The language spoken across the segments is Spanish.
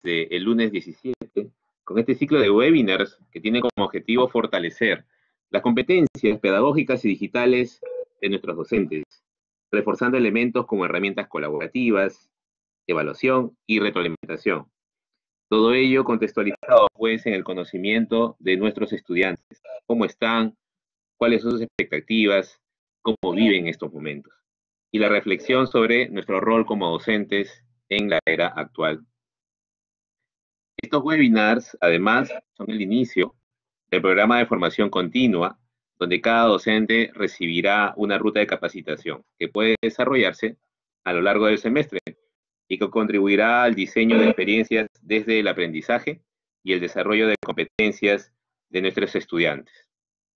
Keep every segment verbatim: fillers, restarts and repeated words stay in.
desde el lunes diecisiete con este ciclo de webinars que tiene como objetivo fortalecer las competencias pedagógicas y digitales de nuestros docentes, reforzando elementos como herramientas colaborativas, evaluación y retroalimentación. Todo ello contextualizado pues en el conocimiento de nuestros estudiantes, cómo están, cuáles son sus expectativas, cómo viven estos momentos, y la reflexión sobre nuestro rol como docentes en la era actual. Estos webinars, además, son el inicio del programa de formación continua, donde cada docente recibirá una ruta de capacitación que puede desarrollarse a lo largo del semestre y que contribuirá al diseño de experiencias desde el aprendizaje y el desarrollo de competencias de nuestros estudiantes.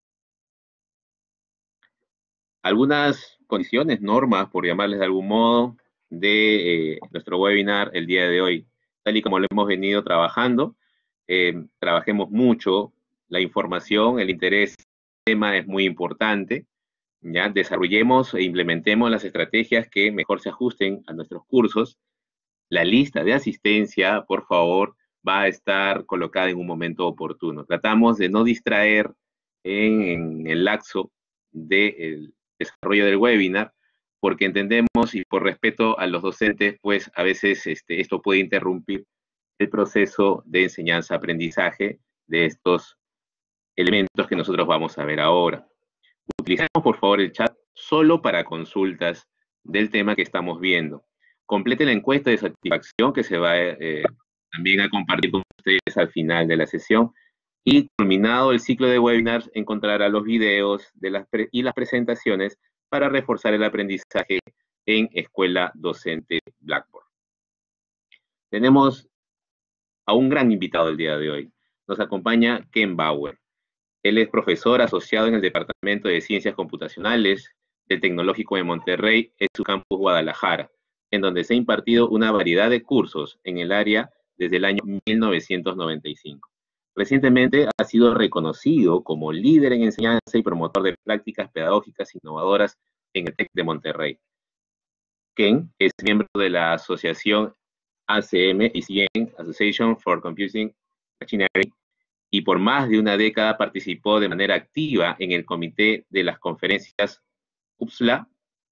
Algunas condiciones, normas, por llamarles de algún modo, de eh, nuestro webinar el día de hoy. Tal y como lo hemos venido trabajando, eh, trabajemos mucho la información, el interés del tema es muy importante, ¿ya? Desarrollemos e implementemos las estrategias que mejor se ajusten a nuestros cursos. La lista de asistencia, por favor, va a estar colocada en un momento oportuno. Tratamos de no distraer en, en el lapso del desarrollo del webinar, porque entendemos y por respeto a los docentes, pues a veces este, esto puede interrumpir el proceso de enseñanza-aprendizaje de estos elementos que nosotros vamos a ver ahora. Utilicemos por favor el chat solo para consultas del tema que estamos viendo. Complete la encuesta de satisfacción que se va eh, también a compartir con ustedes al final de la sesión. Y culminado el ciclo de webinars, encontrará los videos de las y las presentaciones para reforzar el aprendizaje en Escuela Docente Blackboard. Tenemos a un gran invitado el día de hoy. Nos acompaña Ken Bauer. Él es profesor asociado en el Departamento de Ciencias Computacionales del Tecnológico de Monterrey en su campus Guadalajara, en donde se ha impartido una variedad de cursos en el área desde el año mil novecientos noventa y cinco. Recientemente ha sido reconocido como líder en enseñanza y promotor de prácticas pedagógicas innovadoras en el TEC de Monterrey. Ken es miembro de la asociación A C M y C N, Association for Computing Machinery, y por más de una década participó de manera activa en el comité de las conferencias U P S L A.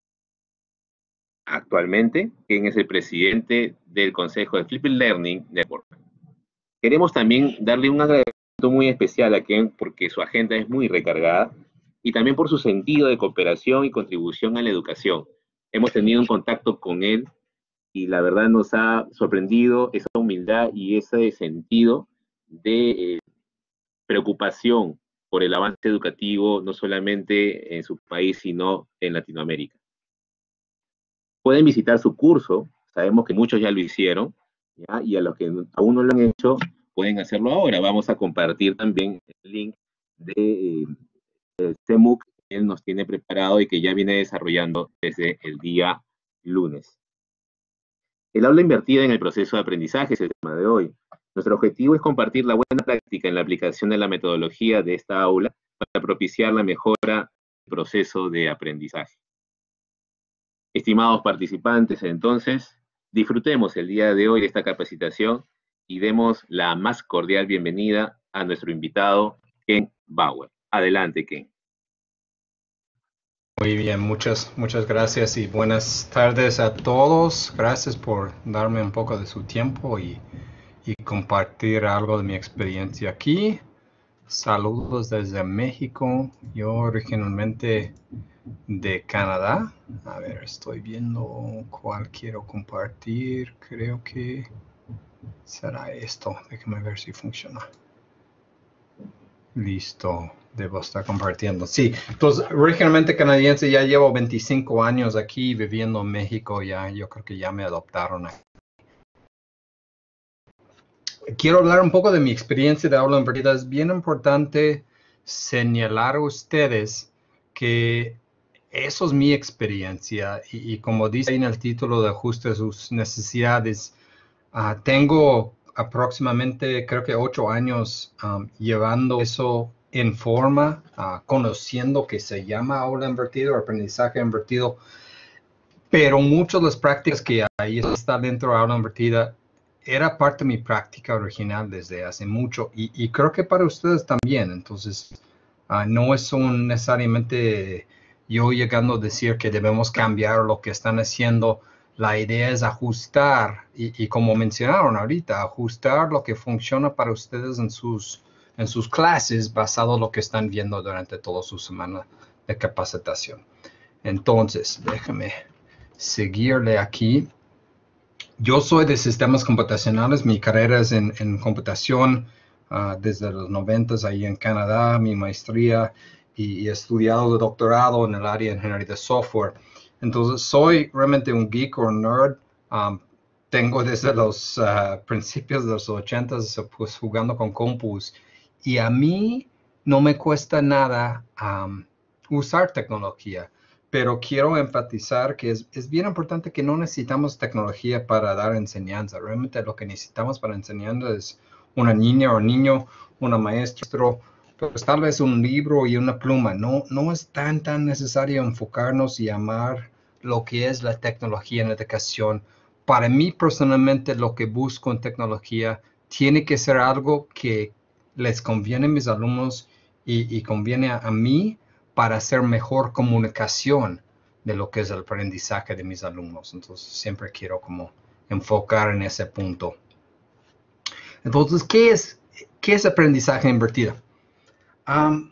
Actualmente, Ken es el presidente del Consejo de Flipped Learning Network. Queremos también darle un agradecimiento muy especial a Ken porque su agenda es muy recargada y también por su sentido de cooperación y contribución a la educación. Hemos tenido un contacto con él y la verdad nos ha sorprendido esa humildad y ese sentido de eh, preocupación por el avance educativo, no solamente en su país, sino en Latinoamérica. Pueden visitar su curso, sabemos que muchos ya lo hicieron, ¿ya? Y a los que aún no lo han hecho, pueden hacerlo ahora. Vamos a compartir también el link de eh, el C M U C que él nos tiene preparado y que ya viene desarrollando desde el día lunes. El aula invertida en el proceso de aprendizaje es el tema de hoy. Nuestro objetivo es compartir la buena práctica en la aplicación de la metodología de esta aula para propiciar la mejora del proceso de aprendizaje. Estimados participantes, entonces, disfrutemos el día de hoy de esta capacitación y demos la más cordial bienvenida a nuestro invitado, Ken Bauer. Adelante, Ken. Muy bien, muchas, muchas gracias y buenas tardes a todos. Gracias por darme un poco de su tiempo y, y compartir algo de mi experiencia aquí. Saludos desde México. Yo originalmente de Canadá. A ver, estoy viendo cuál quiero compartir. Creo que será esto. Déjame ver si funciona. Listo, debo estar compartiendo. Sí, entonces originalmente canadiense, ya llevo veinticinco años aquí viviendo en México. Ya, yo creo que ya me adoptaron aquí. Quiero hablar un poco de mi experiencia de aula invertida. Es bien importante señalar a ustedes que eso es mi experiencia y, y como dice en el título de ajuste a sus necesidades, uh, tengo aproximadamente creo que ocho años um, llevando eso en forma, uh, conociendo que se llama aula invertida o aprendizaje invertido, pero muchas de las prácticas que ahí está dentro de aula invertida era parte de mi práctica original desde hace mucho y, y creo que para ustedes también. Entonces, uh, no es un necesariamente yo llegando a decir que debemos cambiar lo que están haciendo. La idea es ajustar y, y como mencionaron ahorita, ajustar lo que funciona para ustedes en sus, en sus clases basado en lo que están viendo durante toda su semana de capacitación. Entonces, déjame seguirle aquí. Yo soy de sistemas computacionales, mi carrera es en, en computación uh, desde los noventas ahí en Canadá, mi maestría y, y he estudiado de doctorado en el área de ingeniería de software. Entonces soy realmente un geek o nerd. Um, tengo desde los uh, principios de los ochentas pues jugando con compus y a mí no me cuesta nada um, usar tecnología. Pero quiero enfatizar que es, es bien importante que no necesitamos tecnología para dar enseñanza. Realmente lo que necesitamos para enseñar es una niña o niño, una maestro, pues tal vez un libro y una pluma. No, no es tan, tan necesario enfocarnos y amar lo que es la tecnología en la educación. Para mí personalmente lo que busco en tecnología tiene que ser algo que les conviene a mis alumnos y, y conviene a, a mí para hacer mejor comunicación de lo que es el aprendizaje de mis alumnos. Entonces, siempre quiero como enfocar en ese punto. Entonces, ¿qué es, qué es aprendizaje invertido? Um,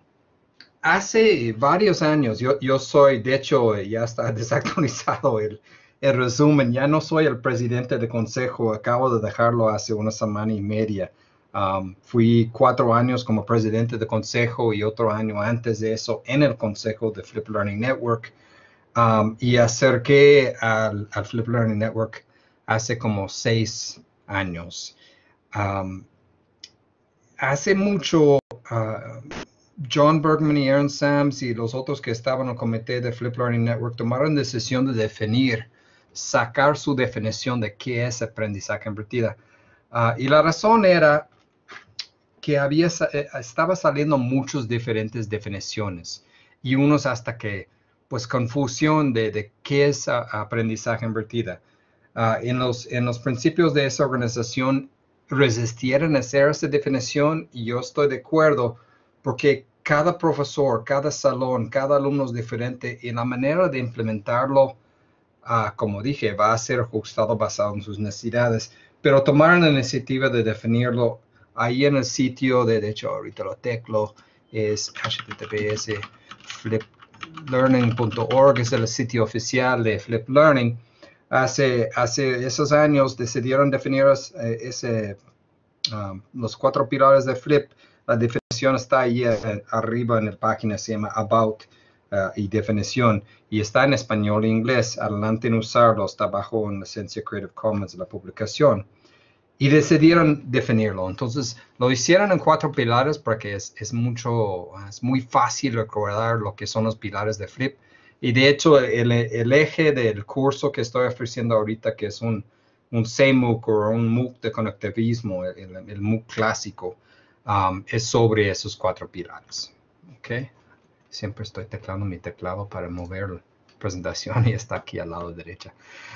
hace varios años, yo, yo soy, de hecho, ya está desactualizado el, el resumen, ya no soy el presidente de consejo, acabo de dejarlo hace una semana y media. Um, fui cuatro años como presidente de consejo y otro año antes de eso en el consejo de Flip Learning Network. Um, y acerqué al, al Flip Learning Network hace como seis años. Um, hace mucho, uh, John Bergman y Aaron Sams y los otros que estaban en el comité de Flip Learning Network tomaron la decisión de definir, sacar su definición de qué es aprendizaje invertida. Uh, y la razón era que había, eh, estaba saliendo muchas diferentes definiciones y unos hasta que, pues, confusión de, de qué es a, aprendizaje invertida. Uh, en, los, en los principios de esa organización resistieron a hacer esa definición y yo estoy de acuerdo porque cada profesor, cada salón, cada alumno es diferente y la manera de implementarlo, uh, como dije, va a ser ajustado basado en sus necesidades, pero tomaron la iniciativa de definirlo ahí en el sitio, de, de hecho ahorita lo teclo, es H T T P S flip learning punto org, es el sitio oficial de Flip Learning. Hace, hace esos años decidieron definir eh, ese, um, los cuatro pilares de Flip. La definición está ahí eh, arriba en la página, se llama About uh, y definición, y está en español e inglés. Adelante en usarlo, está bajo en licencia Creative Commons la publicación. Y decidieron definirlo. Entonces, lo hicieron en cuatro pilares porque es, es, mucho, es muy fácil recordar lo que son los pilares de Flip. Y de hecho, el, el eje del curso que estoy ofreciendo ahorita, que es un, un C M O O C o un MOOC de conectivismo, el, el MOOC clásico, um, es sobre esos cuatro pilares. ¿Okay? Siempre estoy teclando mi teclado para mover la presentación y está aquí al lado derecha.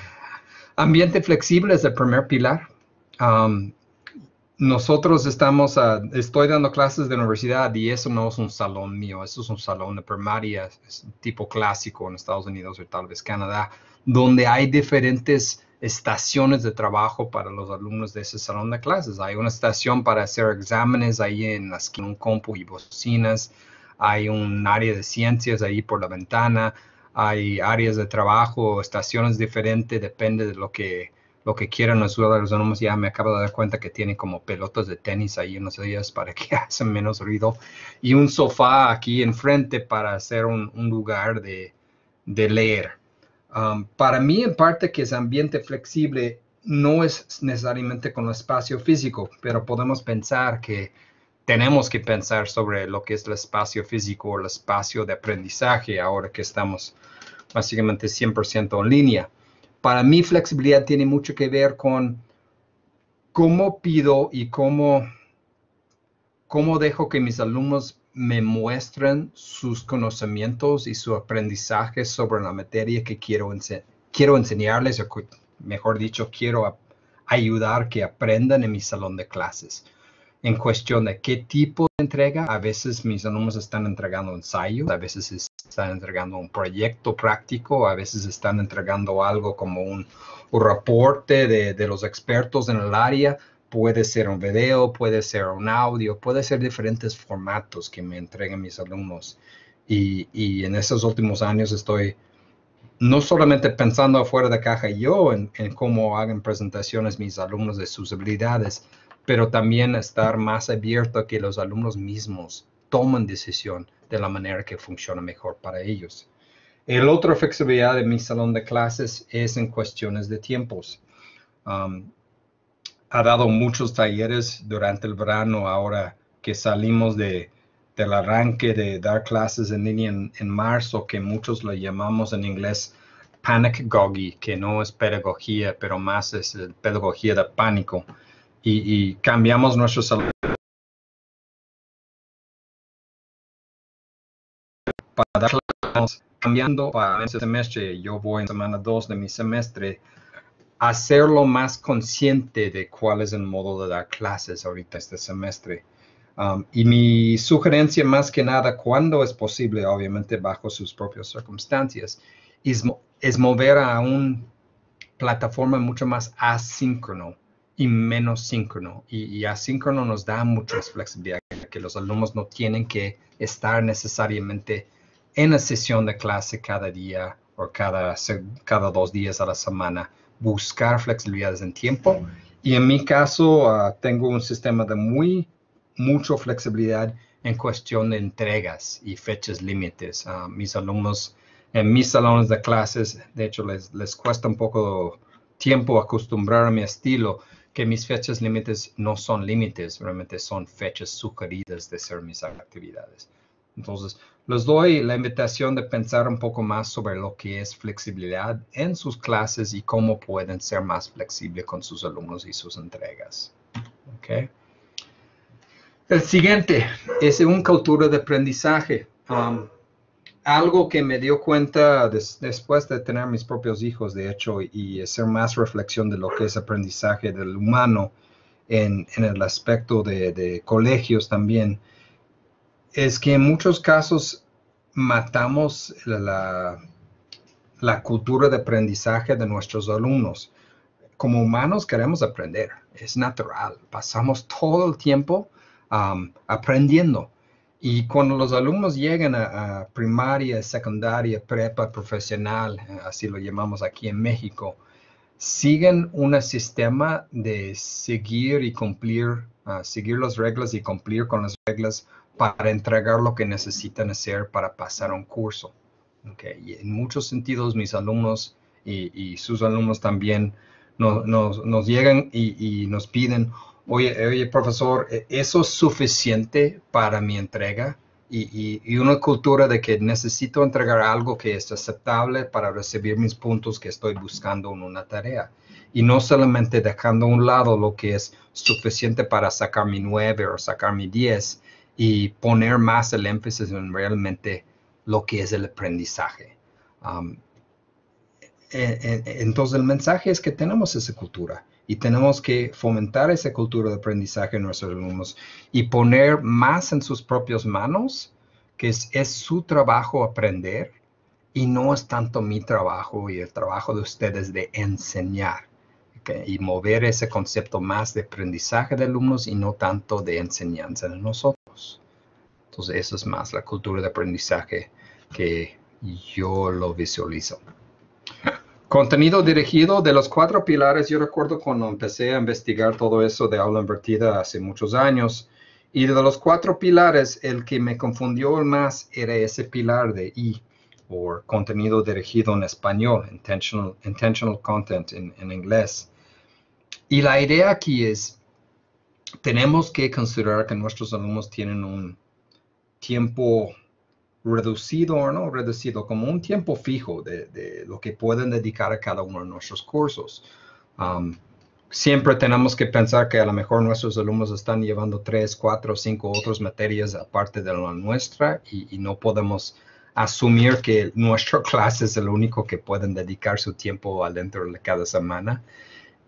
Ambiente flexible es el primer pilar. Um, nosotros estamos, uh, estoy dando clases de universidad y eso no es un salón mío, eso es un salón de primaria, es tipo clásico en Estados Unidos o tal vez Canadá, donde hay diferentes estaciones de trabajo para los alumnos de ese salón de clases. Hay una estación para hacer exámenes ahí en la esquina, un compu y bocinas, hay un área de ciencias ahí por la ventana, hay áreas de trabajo, estaciones diferentes, depende de lo que lo que quieran los usuarios autónomos. Ya me acabo de dar cuenta que tienen como pelotas de tenis ahí en los días para que hacen menos ruido. Y un sofá aquí enfrente para hacer un, un lugar de, de leer. Um, para mí, en parte, que es ambiente flexible, no es necesariamente con el espacio físico, pero podemos pensar que tenemos que pensar sobre lo que es el espacio físico o el espacio de aprendizaje ahora que estamos básicamente cien por ciento en línea. Para mí, flexibilidad tiene mucho que ver con cómo pido y cómo, cómo dejo que mis alumnos me muestren sus conocimientos y su aprendizaje sobre la materia que quiero, ense quiero enseñarles, o mejor dicho, quiero ap ayudar que aprendan en mi salón de clases. En cuestión de qué tipo de entrega, a veces mis alumnos están entregando ensayos, a veces están entregando un proyecto práctico, a veces están entregando algo como un, un reporte de, de los expertos en el área. Puede ser un video, puede ser un audio, puede ser diferentes formatos que me entreguen mis alumnos. Y, y en esos últimos años estoy no solamente pensando afuera de caja yo en, en cómo hagan presentaciones mis alumnos de sus habilidades, pero también estar más abierto a que los alumnos mismos tomen decisión de la manera que funciona mejor para ellos. El otra flexibilidad de mi salón de clases es en cuestiones de tiempos. Um, ha dado muchos talleres durante el verano ahora que salimos de, del arranque de dar clases en línea en, en marzo, que muchos lo llamamos en inglés panicagogy, que no es pedagogía, pero más es pedagogía de pánico. Y, y cambiamos nuestro salón para dar clases, cambiando para este semestre, yo voy en semana dos de mi semestre, hacerlo más consciente de cuál es el modo de dar clases ahorita este semestre. Um, y mi sugerencia más que nada, cuando es posible, obviamente bajo sus propias circunstancias, es, es mover a una plataforma mucho más asíncrono y menos síncrono. Y, y asíncrono nos da mucha más flexibilidad, que los alumnos no tienen que estar necesariamente en la sesión de clase cada día o cada, cada dos días a la semana. Buscar flexibilidades en tiempo. Y en mi caso, uh, tengo un sistema de muy, mucha flexibilidad en cuestión de entregas y fechas límites. Uh, mis alumnos en mis salones de clases, de hecho, les, les cuesta un poco tiempo acostumbrar a mi estilo, que mis fechas límites no son límites, realmente son fechas sugeridas de hacer mis actividades. Entonces, les doy la invitación de pensar un poco más sobre lo que es flexibilidad en sus clases y cómo pueden ser más flexibles con sus alumnos y sus entregas. Okay. El siguiente es una cultura de aprendizaje. Um, algo que me dio cuenta des, después de tener mis propios hijos, de hecho, y hacer más reflexión de lo que es aprendizaje del humano en, en el aspecto de, de colegios también, es que en muchos casos matamos la, la cultura de aprendizaje de nuestros alumnos. Como humanos queremos aprender, es natural, pasamos todo el tiempo um, aprendiendo. Y cuando los alumnos llegan a, a primaria, secundaria, prepa, profesional, así lo llamamos aquí en México, siguen un sistema de seguir y cumplir, uh, seguir las reglas y cumplir con las reglas para entregar lo que necesitan hacer para pasar un curso. Okay. Y en muchos sentidos, mis alumnos y, y sus alumnos también nos, nos, nos llegan y, y nos piden, oye, oye, profesor, ¿eso es suficiente para mi entrega? Y, y, y una cultura de que necesito entregar algo que es aceptable para recibir mis puntos que estoy buscando en una tarea. Y no solamente dejando a un lado lo que es suficiente para sacar mi nueve o sacar mi diez y poner más el énfasis en realmente lo que es el aprendizaje. Um, entonces el mensaje es que tenemos esa cultura y tenemos que fomentar esa cultura de aprendizaje en nuestros alumnos y poner más en sus propias manos, que es, es su trabajo aprender y no es tanto mi trabajo y el trabajo de ustedes de enseñar. Okay, y mover ese concepto más de aprendizaje de alumnos y no tanto de enseñanza de nosotros. Entonces, eso es más la cultura de aprendizaje que yo lo visualizo. Contenido dirigido de los cuatro pilares. Yo recuerdo cuando empecé a investigar todo eso de aula invertida hace muchos años. Y de los cuatro pilares, el que me confundió más era ese pilar de I, o contenido dirigido en español, intentional, intentional content en, en inglés. Y la idea aquí es, tenemos que considerar que nuestros alumnos tienen un tiempo reducido o no reducido, como un tiempo fijo de, de lo que pueden dedicar a cada uno de nuestros cursos. Um, siempre tenemos que pensar que a lo mejor nuestros alumnos están llevando tres, cuatro, cinco otras materias aparte de la nuestra y, y no podemos asumir que nuestra clase es el único que pueden dedicar su tiempo adentro de cada semana.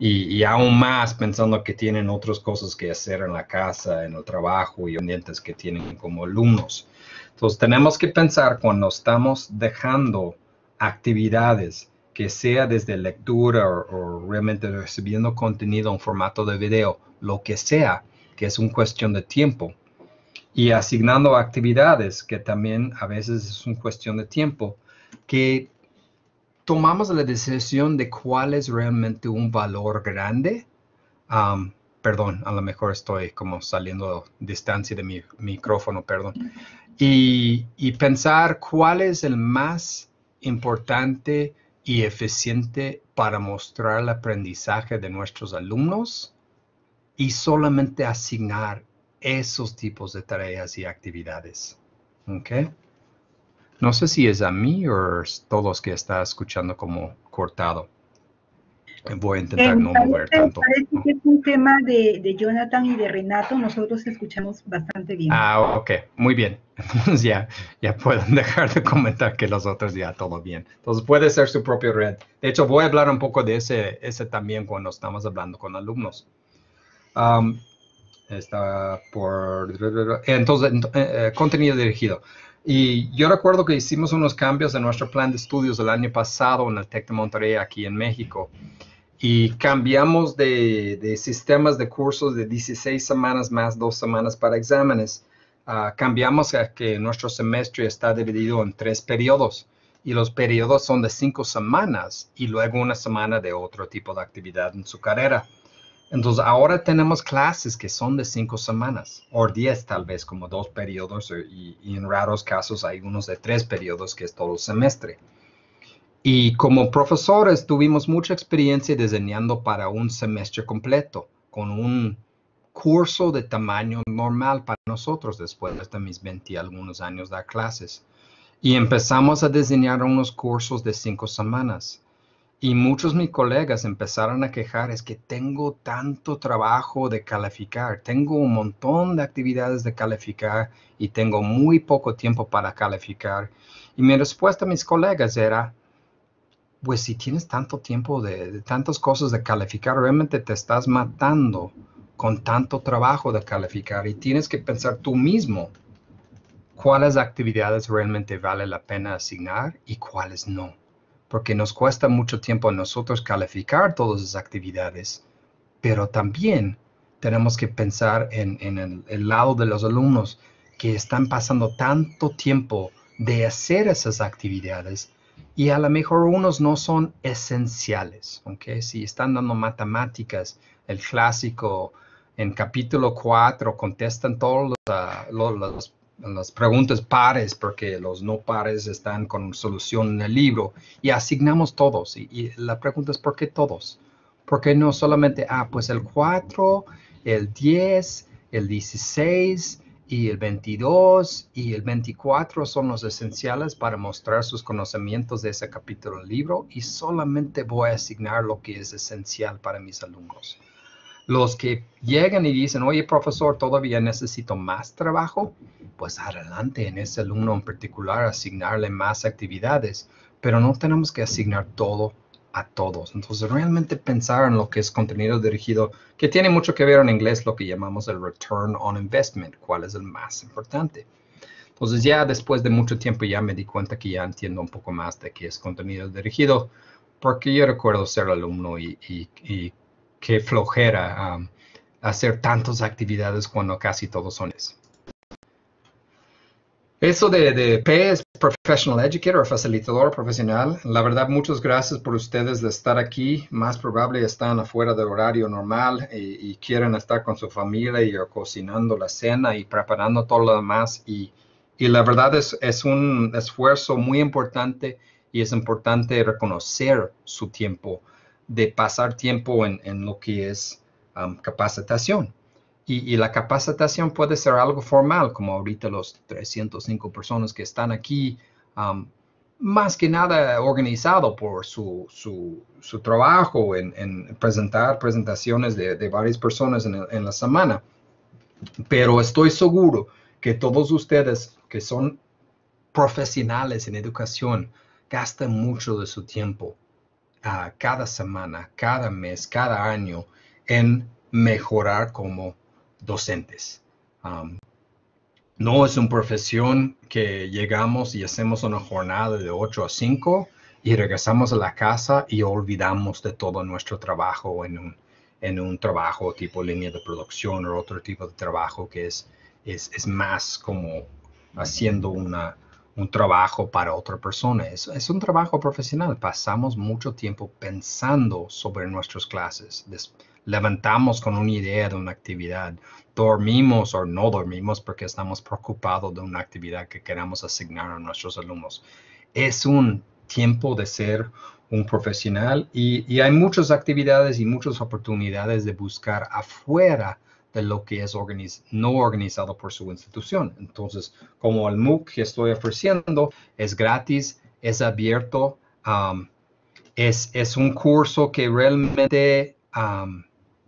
Y, y aún más pensando que tienen otras cosas que hacer en la casa, en el trabajo y pendientes que tienen como alumnos. Entonces tenemos que pensar cuando estamos dejando actividades, que sea desde lectura o, o realmente recibiendo contenido en formato de video, lo que sea, que es una cuestión de tiempo. Y asignando actividades, que también a veces es una cuestión de tiempo, que tomamos la decisión de cuál es realmente un valor grande. Um, perdón, a lo mejor estoy como saliendo distancia de mi micrófono, perdón. Y, y pensar cuál es el más importante y eficiente para mostrar el aprendizaje de nuestros alumnos y solamente asignar esos tipos de tareas y actividades. ¿Ok? No sé si es a mí o es todos que está escuchando como cortado. Voy a intentar eh, no parece, mover tanto. Parece que es un tema de, de Jonathan y de Renato. Nosotros escuchamos bastante bien. Ah, ok. Muy bien. Entonces ya, ya pueden dejar de comentar que los otros ya todo bien. Entonces puede ser su propia red. De hecho, voy a hablar un poco de ese, ese también cuando estamos hablando con alumnos. Um, está por... Entonces, eh, eh, contenido dirigido. Y yo recuerdo que hicimos unos cambios en nuestro plan de estudios el año pasado en el TEC de Monterrey, aquí en México. Y cambiamos de, de sistemas de cursos de dieciséis semanas más dos semanas para exámenes. Uh, cambiamos a que nuestro semestre está dividido en tres periodos. Y los periodos son de cinco semanas y luego una semana de otro tipo de actividad en su carrera. Entonces, ahora tenemos clases que son de cinco semanas, o diez tal vez, como dos periodos, y, y en raros casos hay unos de tres periodos, que es todo el semestre. Y como profesores tuvimos mucha experiencia diseñando para un semestre completo, con un curso de tamaño normal para nosotros después de mis veinte y algunos años de dar clases. Y empezamos a diseñar unos cursos de cinco semanas. Y muchos de mis colegas empezaron a quejar, es que tengo tanto trabajo de calificar, tengo un montón de actividades de calificar y tengo muy poco tiempo para calificar. Y mi respuesta a mis colegas era, pues si tienes tanto tiempo de, de tantas cosas de calificar, realmente te estás matando con tanto trabajo de calificar y tienes que pensar tú mismo cuáles actividades realmente vale la pena asignar y cuáles no. Porque nos cuesta mucho tiempo a nosotros calificar todas esas actividades, pero también tenemos que pensar en, en el, el lado de los alumnos que están pasando tanto tiempo de hacer esas actividades y a lo mejor unos no son esenciales, ¿ok? Si están dando matemáticas, el clásico, en capítulo cuatro contestan todos los, los, los las preguntas pares, porque los no pares están con solución en el libro, y asignamos todos. Y, y la pregunta es, ¿por qué todos? ¿Por qué no solamente, ah, pues el cuatro, el diez, el dieciséis y el veintidós y el veinticuatro son los esenciales para mostrar sus conocimientos de ese capítulo del libro, y solamente voy a asignar lo que es esencial para mis alumnos? Los que llegan y dicen, oye, profesor, todavía necesito más trabajo, pues adelante en ese alumno en particular, asignarle más actividades, pero no tenemos que asignar todo a todos. Entonces, realmente pensar en lo que es contenido dirigido, que tiene mucho que ver en inglés, lo que llamamos el return on investment, cuál es el más importante. Entonces, ya después de mucho tiempo ya me di cuenta que ya entiendo un poco más de qué es contenido dirigido, porque yo recuerdo ser alumno y, y, y qué flojera um, hacer tantas actividades cuando casi todos son eso. Eso de, de P es Professional Educator, facilitador profesional. La verdad, muchas gracias por ustedes de estar aquí. Más probable están afuera del horario normal y, y quieren estar con su familia y cocinando la cena y preparando todo lo demás. Y, y la verdad es, es un esfuerzo muy importante y es importante reconocer su tiempo, de pasar tiempo en, en lo que es um, capacitación. Y, y la capacitación puede ser algo formal, como ahorita los trescientas cinco personas que están aquí, um, más que nada organizado por su, su, su trabajo en, en presentar presentaciones de, de varias personas en, en la semana. Pero estoy seguro que todos ustedes que son profesionales en educación gastan mucho de su tiempo uh, cada semana, cada mes, cada año en mejorar como docentes. Um, no es una profesión que llegamos y hacemos una jornada de ocho a cinco y regresamos a la casa y olvidamos de todo nuestro trabajo en un, en un trabajo tipo línea de producción o otro tipo de trabajo que es, es, es más como haciendo una, un trabajo para otra persona. Es, es un trabajo profesional. Pasamos mucho tiempo pensando sobre nuestras clases. Des, levantamos con una idea de una actividad. Dormimos o no dormimos porque estamos preocupados de una actividad que queramos asignar a nuestros alumnos. Es un tiempo de ser un profesional y, y hay muchas actividades y muchas oportunidades de buscar afuera de lo que es organiz no organizado por su institución. Entonces, como el MOOC que estoy ofreciendo es gratis, es abierto, um, es, es un curso que realmente, um,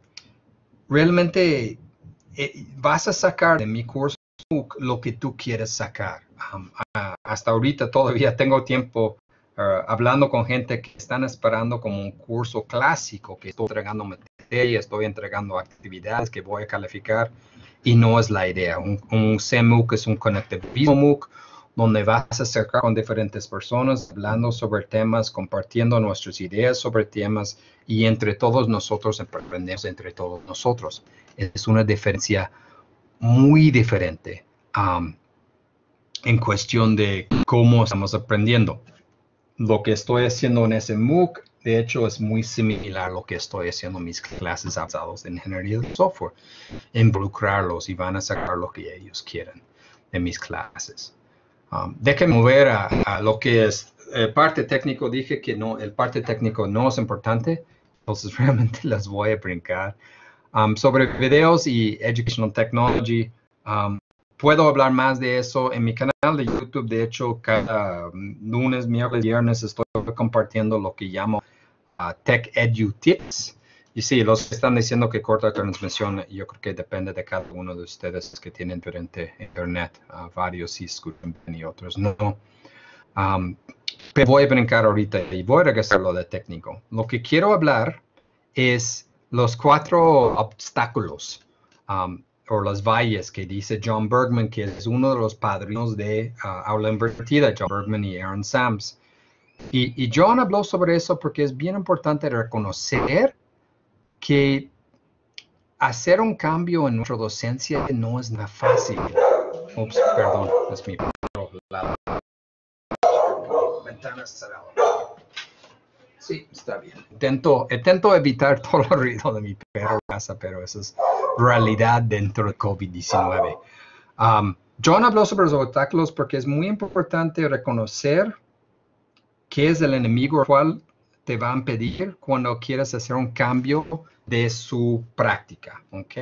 realmente eh, vas a sacar de mi curso MOOC lo que tú quieres sacar. Um, uh, hasta ahorita todavía tengo tiempo uh, hablando con gente que están esperando como un curso clásico, que estoy entregando materia, estoy entregando actividades que voy a calificar, y no es la idea. Un, un C MOOC es un conectivismo MOOC, donde vas a acercar con diferentes personas, hablando sobre temas, compartiendo nuestras ideas sobre temas, y entre todos nosotros aprendemos entre todos nosotros. Es una diferencia muy diferente um, en cuestión de cómo estamos aprendiendo. Lo que estoy haciendo en ese MOOC, de hecho, es muy similar a lo que estoy haciendo en mis clases avanzadas de ingeniería de software. Involucrarlos y van a sacar lo que ellos quieren de mis clases. Um, déjenme mover a, a lo que es eh, parte técnico. Dije que no, el parte técnico no es importante, entonces realmente las voy a brincar. Um, sobre videos y Educational Technology, um, puedo hablar más de eso en mi canal de YouTube. De hecho, cada um, lunes, miércoles, viernes estoy compartiendo lo que llamo uh, Tech Edu Tips. Y sí, los que están diciendo que corta la transmisión, yo creo que depende de cada uno de ustedes que tienen diferente internet. Uh, varios sí escuchan y otros no. Um, pero voy a brincar ahorita y voy a regresar a lo de técnico. Lo que quiero hablar es los cuatro obstáculos um, o las valles que dice John Bergman, que es uno de los padrinos de uh, Aula Invertida, John Bergman y Aaron Sams. Y, y John habló sobre eso porque es bien importante reconocer que hacer un cambio en nuestra docencia no es nada fácil. Ups, perdón, es mi perro. La ventana cerrada. Sí, está bien. Intento, intento evitar todo el ruido de mi perro en casa, pero eso es realidad dentro de COVID diecinueve. Um, John habló sobre los obstáculos porque es muy importante reconocer qué es el enemigo al cual te van a pedir cuando quieras hacer un cambio de su práctica, ¿ok?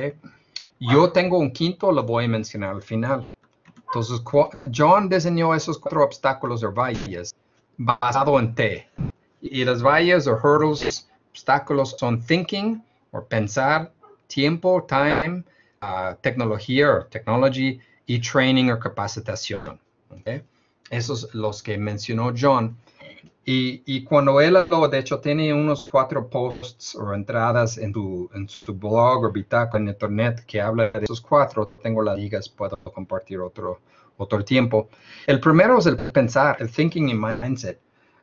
Yo tengo un quinto, lo voy a mencionar al final. Entonces, John diseñó esos cuatro obstáculos o valles basado en T. Y las valles o hurdles, obstáculos son thinking, o pensar, tiempo, time, uh, tecnología o technology, y training o capacitación. ¿Okay? Esos los que mencionó John. Y, y cuando él habló, de hecho, tiene unos cuatro posts o entradas en, tu, en su blog o bitácora en internet que habla de esos cuatro. Tengo las ligas, puedo compartir otro, otro tiempo. El primero es el pensar, el thinking y mindset.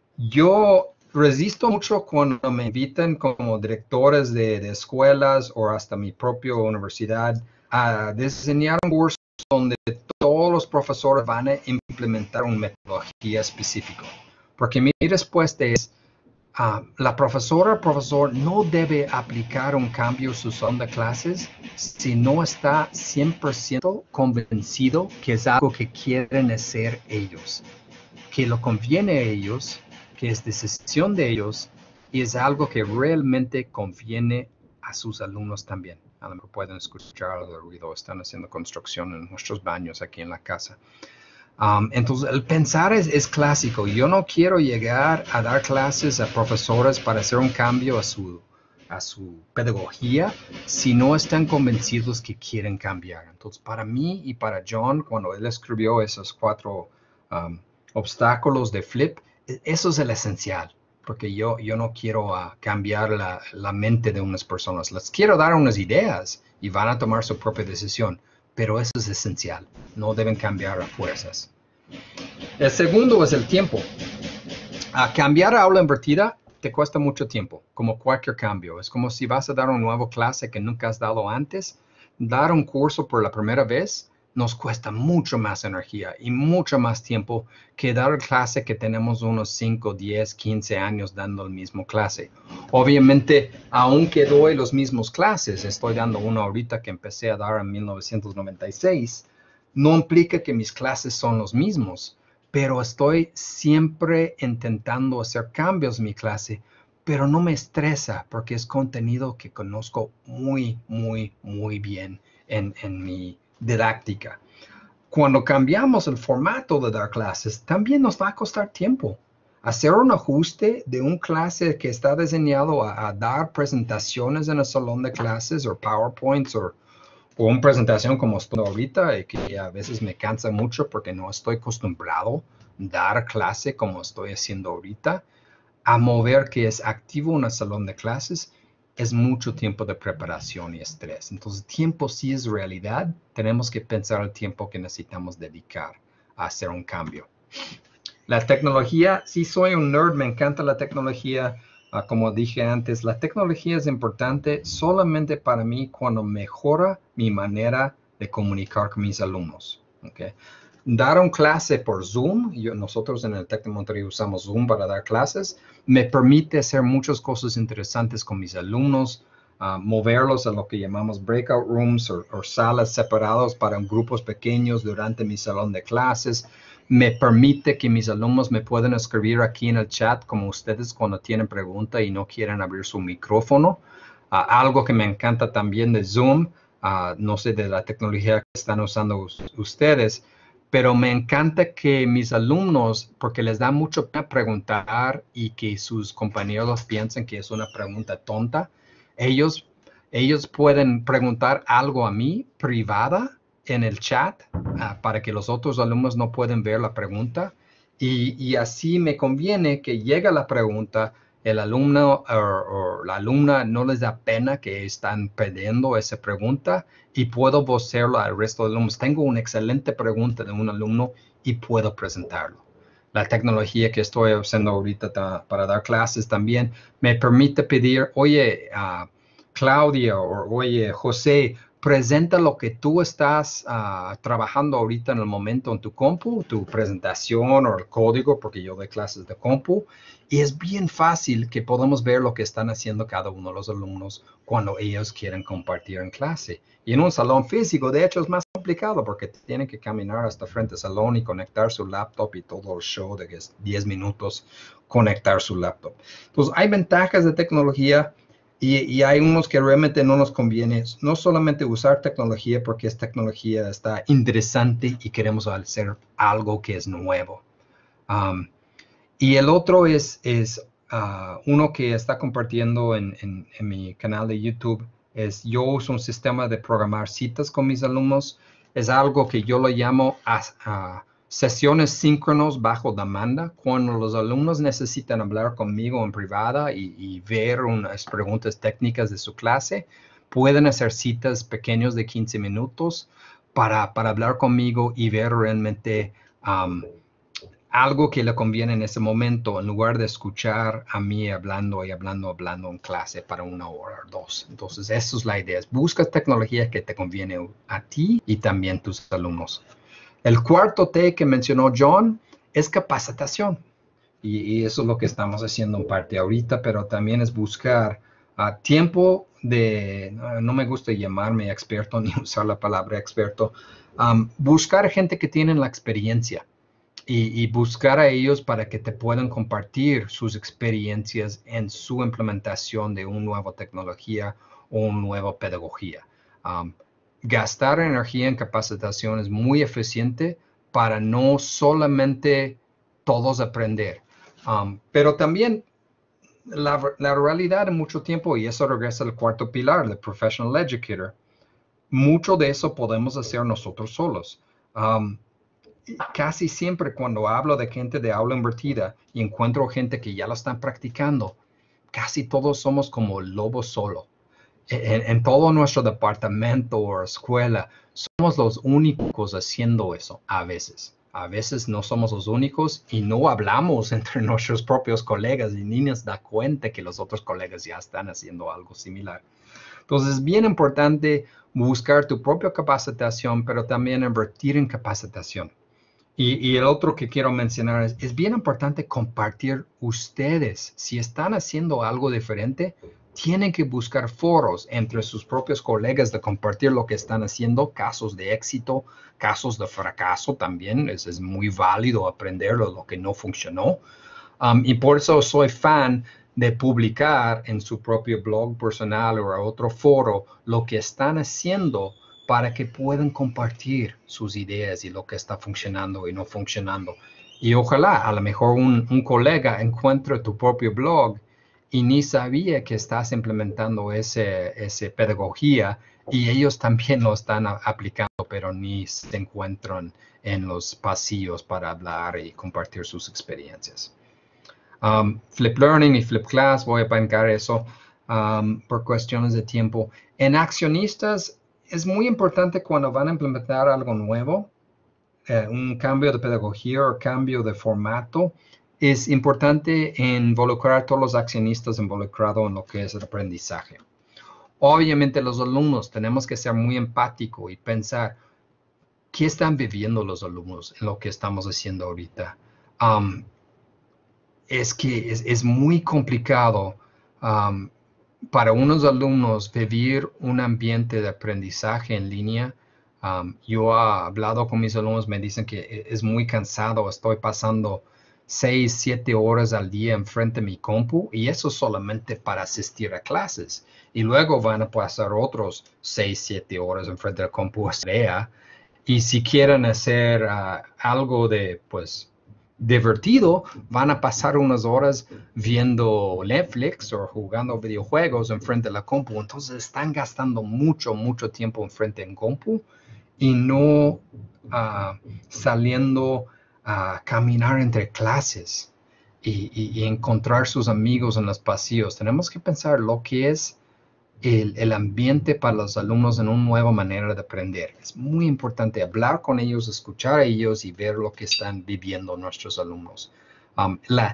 Yo resisto mucho cuando me invitan como directores de, de escuelas o hasta mi propia universidad a diseñar un curso donde todos los profesores van a implementar una metodología específica. Porque mi respuesta es, uh, la profesora o profesor no debe aplicar un cambio a su salón de clases si no está cien por ciento convencido que es algo que quieren hacer ellos, que lo conviene a ellos, que es decisión de ellos y es algo que realmente conviene a sus alumnos también. A lo mejor pueden escuchar algo de ruido, están haciendo construcción en nuestros baños aquí en la casa. Um, entonces, el pensar es, es clásico. Yo no quiero llegar a dar clases a profesores para hacer un cambio a su, a su pedagogía si no están convencidos que quieren cambiar. Entonces, para mí y para John, cuando él escribió esos cuatro um, obstáculos de Flip, eso es el esencial. porque yo, yo no quiero uh, cambiar la, la mente de unas personas. Les quiero dar unas ideas y van a tomar su propia decisión, pero eso es esencial. No deben cambiar a fuerzas. El segundo es el tiempo. Uh, cambiar a aula invertida te cuesta mucho tiempo, como cualquier cambio. Es como si vas a dar una nueva clase que nunca has dado antes. Dar un curso por la primera vez nos cuesta mucho más energía y mucho más tiempo que dar clase que tenemos unos cinco, diez, quince años dando el mismo clase. Obviamente, aunque doy los mismos clases, estoy dando una ahorita que empecé a dar en mil novecientos noventa y seis, no implica que mis clases son los mismos, pero estoy siempre intentando hacer cambios en mi clase, pero no me estresa porque es contenido que conozco muy, muy, muy bien en, en mi didáctica. Cuando cambiamos el formato de dar clases, también nos va a costar tiempo. Hacer un ajuste de un clase que está diseñado a, a dar presentaciones en el salón de clases o PowerPoints o, o una presentación como estoy ahorita y que a veces me cansa mucho porque no estoy acostumbrado a dar clase como estoy haciendo ahorita, a mover que es activo en el salón de clases, es mucho tiempo de preparación y estrés. Entonces, tiempo sí es realidad. Tenemos que pensar el tiempo que necesitamos dedicar a hacer un cambio. La tecnología, sí soy un nerd, me encanta la tecnología. Uh, como dije antes, la tecnología es importante solamente para mí cuando mejora mi manera de comunicar con mis alumnos. ¿Okay? Dar una clase por Zoom, yo, nosotros en el Tec de Monterrey usamos Zoom para dar clases, me permite hacer muchas cosas interesantes con mis alumnos, uh, moverlos a lo que llamamos breakout rooms o, o salas separadas para grupos pequeños durante mi salón de clases. Me permite que mis alumnos me puedan escribir aquí en el chat como ustedes cuando tienen pregunta y no quieren abrir su micrófono. Uh, algo que me encanta también de Zoom, uh, no sé de la tecnología que están usando ustedes, pero me encanta que mis alumnos, porque les da mucho pena preguntar y que sus compañeros piensen que es una pregunta tonta, ellos, ellos pueden preguntar algo a mí privada en el chat uh, para que los otros alumnos no pueden ver la pregunta. Y, y así me conviene que llegue la pregunta, el alumno o la alumna no les da pena que están perdiendo esa pregunta y puedo vocearlo al resto de alumnos. Tengo una excelente pregunta de un alumno y puedo presentarlo. La tecnología que estoy usando ahorita para dar clases también me permite pedir, oye, uh, Claudia o oye, José, presenta lo que tú estás uh, trabajando ahorita en el momento en tu compu, tu presentación o el código, porque yo doy clases de compu. Y es bien fácil que podamos ver lo que están haciendo cada uno de los alumnos cuando ellos quieren compartir en clase. Y en un salón físico, de hecho, es más complicado porque tienen que caminar hasta frente al salón y conectar su laptop y todo el show de que es diez minutos conectar su laptop. Entonces, hay ventajas de tecnología y, y hay unos que realmente no nos conviene. No solamente usar tecnología porque esta tecnología está interesante y queremos hacer algo que es nuevo. Um, Y el otro es, es uh, uno que está compartiendo en, en, en mi canal de YouTube. Es yo uso un sistema de programar citas con mis alumnos. Es algo que yo lo llamo a, a sesiones síncronos bajo demanda. Cuando los alumnos necesitan hablar conmigo en privada y, y ver unas preguntas técnicas de su clase, pueden hacer citas pequeñas de quince minutos para, para hablar conmigo y ver realmente Um, algo que le conviene en ese momento, en lugar de escuchar a mí hablando y hablando, hablando en clase para una hora o dos. Entonces, esa es la idea. Busca tecnología que te conviene a ti y también a tus alumnos. El cuarto T que mencionó John es capacitación. Y, y eso es lo que estamos haciendo en parte ahorita, pero también es buscar uh, tiempo de, uh, no me gusta llamarme experto ni usar la palabra experto, um, buscar gente que tiene la experiencia. Y, y buscar a ellos para que te puedan compartir sus experiencias en su implementación de una nueva tecnología o una nueva pedagogía. Um, gastar energía en capacitación es muy eficiente para no solamente todos aprender, um, pero también la, la realidad de mucho tiempo, y eso regresa al cuarto pilar, el Professional Educator, mucho de eso podemos hacer nosotros solos. Um, casi siempre cuando hablo de gente de aula invertida y encuentro gente que ya lo están practicando, casi todos somos como el lobo solo. En, en todo nuestro departamento o escuela, somos los únicos haciendo eso a veces. A veces no somos los únicos y no hablamos entre nuestros propios colegas y ni nos da cuenta que los otros colegas ya están haciendo algo similar. Entonces es bien importante buscar tu propia capacitación, pero también invertir en capacitación. Y, y el otro que quiero mencionar es, es bien importante compartir ustedes. Si están haciendo algo diferente, tienen que buscar foros entre sus propios colegas de compartir lo que están haciendo, casos de éxito, casos de fracaso también. Es, es muy válido aprender lo que no funcionó. Um, y por eso soy fan de publicar en su propio blog personal o a otro foro lo que están haciendo para que puedan compartir sus ideas y lo que está funcionando y no funcionando. Y ojalá a lo mejor un, un colega encuentre tu propio blog y ni sabía que estás implementando ese, ese pedagogía y ellos también lo están a, aplicando, pero ni se encuentran en los pasillos para hablar y compartir sus experiencias. Um, Flip Learning y Flip Class, voy a bancar eso um, por cuestiones de tiempo. En accionistas, es muy importante cuando van a implementar algo nuevo, eh, un cambio de pedagogía o cambio de formato, es importante involucrar a todos los accionistas involucrados en lo que es el aprendizaje. Obviamente los alumnos tenemos que ser muy empáticos y pensar qué están viviendo los alumnos en lo que estamos haciendo ahorita. Um, es que es, es muy complicado um, para unos alumnos vivir un ambiente de aprendizaje en línea. Um, yo he hablado con mis alumnos, me dicen que es muy cansado, estoy pasando seis, siete horas al día enfrente de mi compu y eso solamente para asistir a clases. Y luego van a pasar otros seis, siete horas enfrente del compu a tarea. Y si quieren hacer uh, algo de, pues, divertido, van a pasar unas horas viendo Netflix o jugando videojuegos enfrente de la compu. Entonces están gastando mucho, mucho tiempo enfrente en compu y no uh, saliendo a caminar entre clases y, y, y encontrar sus amigos en los pasillos. Tenemos que pensar lo que es el, el ambiente para los alumnos en una nueva manera de aprender. Es muy importante hablar con ellos, escuchar a ellos y ver lo que están viviendo nuestros alumnos. Um, la,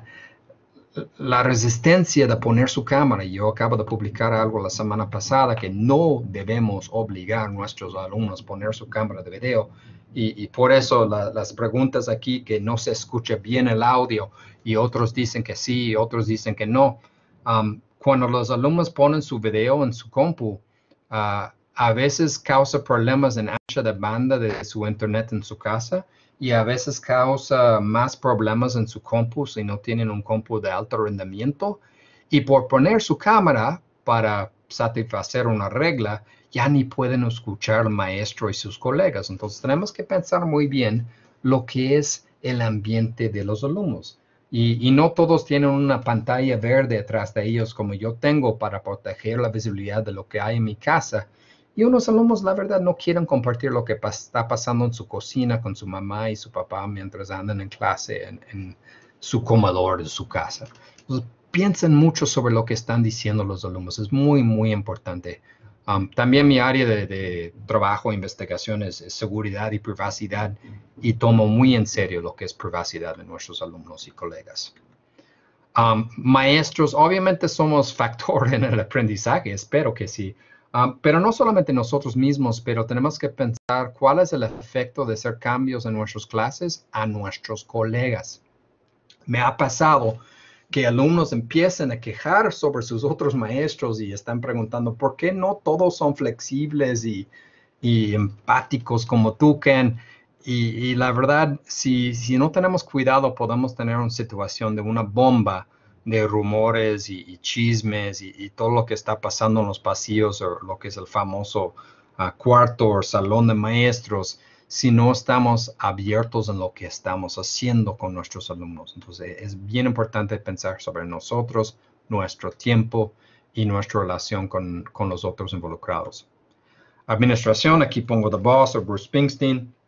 la resistencia de poner su cámara, yo acabo de publicar algo la semana pasada que no debemos obligar a nuestros alumnos a poner su cámara de video. Y, y por eso la, las preguntas aquí que no se escucha bien el audio y otros dicen que sí y otros dicen que no. Um, cuando los alumnos ponen su video en su compu, uh, a veces causa problemas en ancha de banda de su internet en su casa y a veces causa más problemas en su compu si no tienen un compu de alto rendimiento. Y por poner su cámara para satisfacer una regla, ya ni pueden escuchar al maestro y sus colegas. Entonces tenemos que pensar muy bien lo que es el ambiente de los alumnos. Y, y no todos tienen una pantalla verde detrás de ellos como yo tengo para proteger la visibilidad de lo que hay en mi casa. Y unos alumnos, la verdad, no quieren compartir lo que pas- está pasando en su cocina con su mamá y su papá mientras andan en clase en, en su comedor de su casa. Entonces, piensen mucho sobre lo que están diciendo los alumnos. Es muy, muy importante. Um, también mi área de, de trabajo e investigación es, es seguridad y privacidad y tomo muy en serio lo que es privacidad de nuestros alumnos y colegas. Um, maestros, obviamente somos factor en el aprendizaje, espero que sí, um, pero no solamente nosotros mismos, pero tenemos que pensar cuál es el efecto de hacer cambios en nuestras clases a nuestros colegas. Me ha pasado que alumnos empiecen a quejar sobre sus otros maestros y están preguntando por qué no todos son flexibles y, y empáticos como tú, Ken. Y, y la verdad, si, si no tenemos cuidado, podemos tener una situación de una bomba de rumores y, y chismes y, y todo lo que está pasando en los pasillos o lo que es el famoso uh, cuarto o salón de maestros, si no estamos abiertos en lo que estamos haciendo con nuestros alumnos. Entonces, es bien importante pensar sobre nosotros, nuestro tiempo y nuestra relación con, con los otros involucrados. Administración, aquí pongo The Boss o Bruce Springsteen.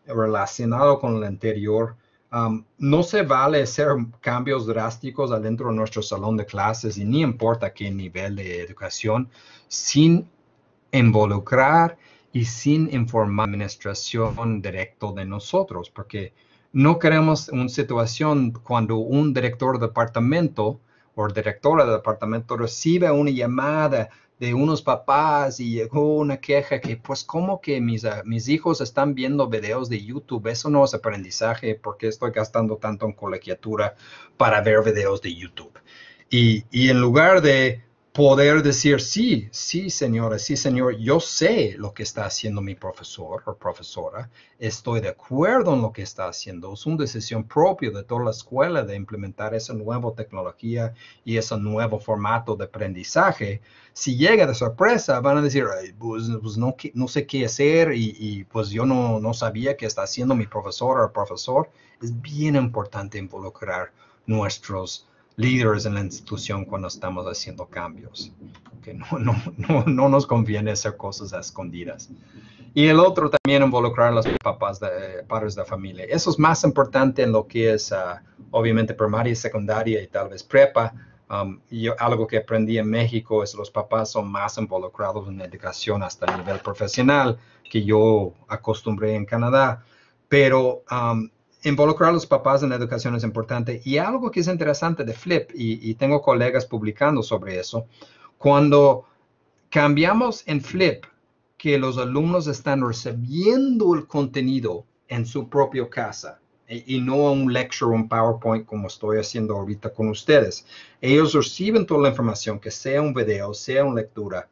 relacionado con el anterior, um, no se vale hacer cambios drásticos adentro de nuestro salón de clases y ni importa qué nivel de educación, sin involucrar y sin informar a la administración directo de nosotros, porque no queremos una situación cuando un director de departamento o directora de departamento recibe una llamada de unos papás y llegó una queja que pues como que mis, uh, mis hijos están viendo videos de YouTube, eso no es aprendizaje, porque estoy gastando tanto en colegiatura para ver videos de YouTube. Y, y en lugar de poder decir, sí, sí, señora, sí, señor, yo sé lo que está haciendo mi profesor o profesora, estoy de acuerdo en lo que está haciendo, es una decisión propia de toda la escuela de implementar esa nueva tecnología y ese nuevo formato de aprendizaje. Si llega de sorpresa, van a decir, pues, pues no, no sé qué hacer y, y pues yo no, no sabía qué está haciendo mi profesor o profesor. Es bien importante involucrar nuestros líderes en la institución cuando estamos haciendo cambios. Okay, no, no, no, no nos conviene hacer cosas a escondidas. Y el otro también involucrar a los papás, de, padres de familia. Eso es más importante en lo que es, uh, obviamente, primaria, secundaria y tal vez prepa. Um, yo, algo que aprendí en México es que los papás son más involucrados en la educación hasta el nivel profesional que yo acostumbré en Canadá. Pero um, involucrar a los papás en la educación es importante. Y algo que es interesante de Flip, y, y tengo colegas publicando sobre eso, cuando cambiamos en Flip, que los alumnos están recibiendo el contenido en su propia casa, y, y no un lecture, un PowerPoint como estoy haciendo ahorita con ustedes. Ellos reciben toda la información, que sea un video, sea una lectura.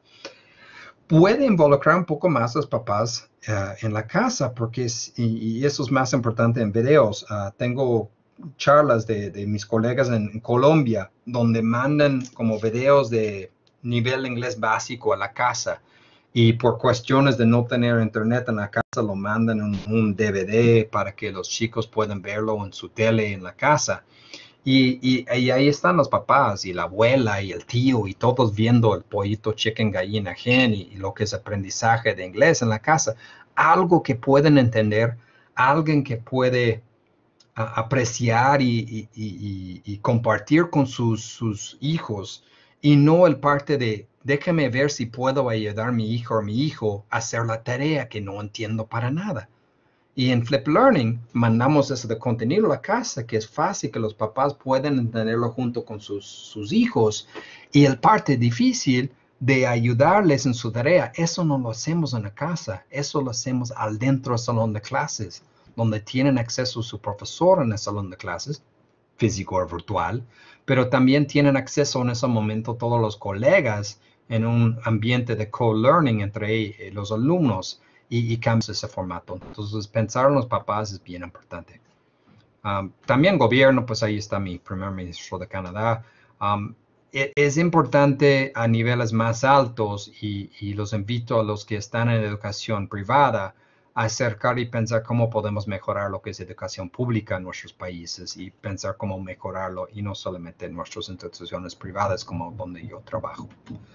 Puede involucrar un poco más a los papás uh, en la casa, porque es, y, y eso es más importante en videos. Uh, tengo charlas de, de mis colegas en, en Colombia, donde mandan como videos de nivel de inglés básico a la casa, y por cuestiones de no tener internet en la casa, lo mandan en un D V D para que los chicos puedan verlo en su tele en la casa. Y, y, y ahí están los papás y la abuela y el tío y todos viendo el pollito chicken gallina hen y, y lo que es aprendizaje de inglés en la casa. Algo que pueden entender, alguien que puede uh, apreciar y, y, y, y compartir con sus, sus hijos, y no el parte de déjame ver si puedo ayudar a mi hijo o mi hijo a hacer la tarea que no entiendo para nada. Y en Flip Learning mandamos ese de contenido a la casa, que es fácil que los papás puedan entenderlo junto con sus, sus hijos. Y el parte difícil de ayudarles en su tarea, eso no lo hacemos en la casa, eso lo hacemos al dentro del salón de clases, donde tienen acceso a su profesor en el salón de clases, físico o virtual, pero también tienen acceso en ese momento todos los colegas en un ambiente de co-learning entre los alumnos. Y, y cambios ese formato. Entonces, pensar en los papás es bien importante. Um, también gobierno, pues ahí está mi primer ministro de Canadá. Um, es, es importante a niveles más altos, y, y los invito a los que están en educación privada a acercar y pensar cómo podemos mejorar lo que es educación pública en nuestros países, y pensar cómo mejorarlo, y no solamente en nuestras instituciones privadas como donde yo trabajo.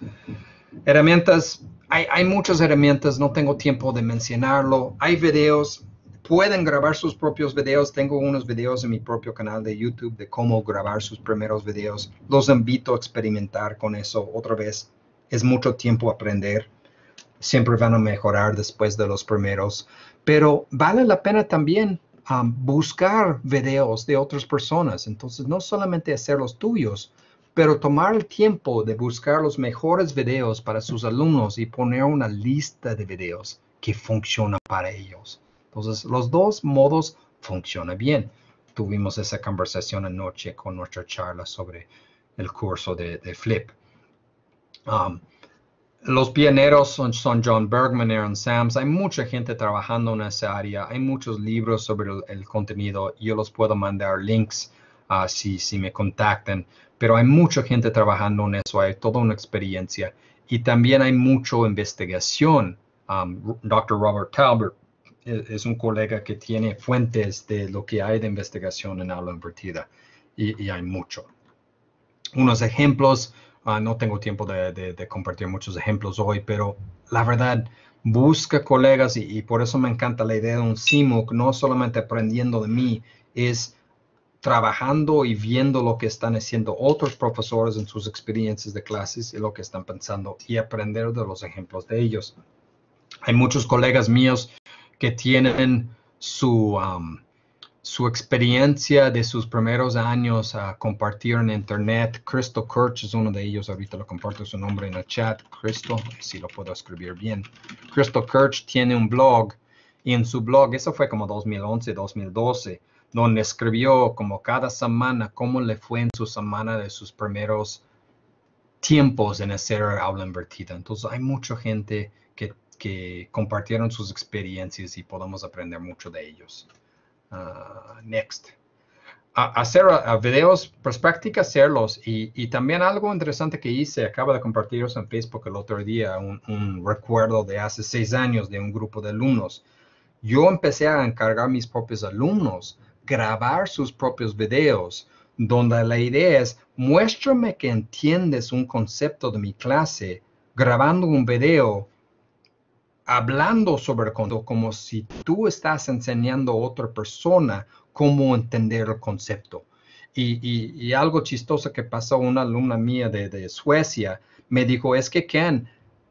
Herramientas, hay, hay muchas herramientas, no tengo tiempo de mencionarlo. Hay videos, pueden grabar sus propios videos. Tengo unos videos en mi propio canal de YouTube de cómo grabar sus primeros videos. Los invito a experimentar con eso. Otra vez, es mucho tiempo aprender. Siempre van a mejorar después de los primeros. Pero vale la pena también um, buscar videos de otras personas. Entonces, no solamente hacer los tuyos, pero tomar el tiempo de buscar los mejores videos para sus alumnos y poner una lista de videos que funciona para ellos. Entonces, los dos modos funcionan bien. Tuvimos esa conversación anoche con nuestra charla sobre el curso de, de Flip. Um, los pioneros son, son John Bergman, Aaron Sams. Hay mucha gente trabajando en esa área. Hay muchos libros sobre el, el contenido. Yo los puedo mandar links uh, si, si me contactan. Pero hay mucha gente trabajando en eso, hay toda una experiencia. Y también hay mucha investigación. Um, doctor Robert Talbert es, es un colega que tiene fuentes de lo que hay de investigación en aula invertida. Y, y hay mucho. Unos ejemplos, uh, no tengo tiempo de, de, de compartir muchos ejemplos hoy, pero la verdad, busca colegas y, y por eso me encanta la idea de un C M U C, no solamente aprendiendo de mí, es trabajando y viendo lo que están haciendo otros profesores en sus experiencias de clases y lo que están pensando y aprender de los ejemplos de ellos. Hay muchos colegas míos que tienen su, um, su experiencia de sus primeros años a compartir en internet. Crystal Kirch es uno de ellos. Ahorita lo comparto su nombre en el chat. Crystal, si lo puedo escribir bien. Crystal Kirch tiene un blog y en su blog, eso fue como dos mil once, dos mil doce, donde escribió como cada semana cómo le fue en su semana de sus primeros tiempos en hacer aula invertida. Entonces hay mucha gente que, que compartieron sus experiencias y podemos aprender mucho de ellos. Uh, next. Uh, hacer uh, videos, pues práctica hacerlos. Y, y también algo interesante que hice, acabo de compartirlos en Facebook el otro día, un, un recuerdo de hace seis años de un grupo de alumnos. Yo empecé a encargar a mis propios alumnos grabar sus propios videos, donde la idea es, muéstrame que entiendes un concepto de mi clase, grabando un video, hablando sobre el concepto, como si tú estás enseñando a otra persona cómo entender el concepto. Y, y, y algo chistoso que pasó, una alumna mía de, de Suecia me dijo, es que Ken,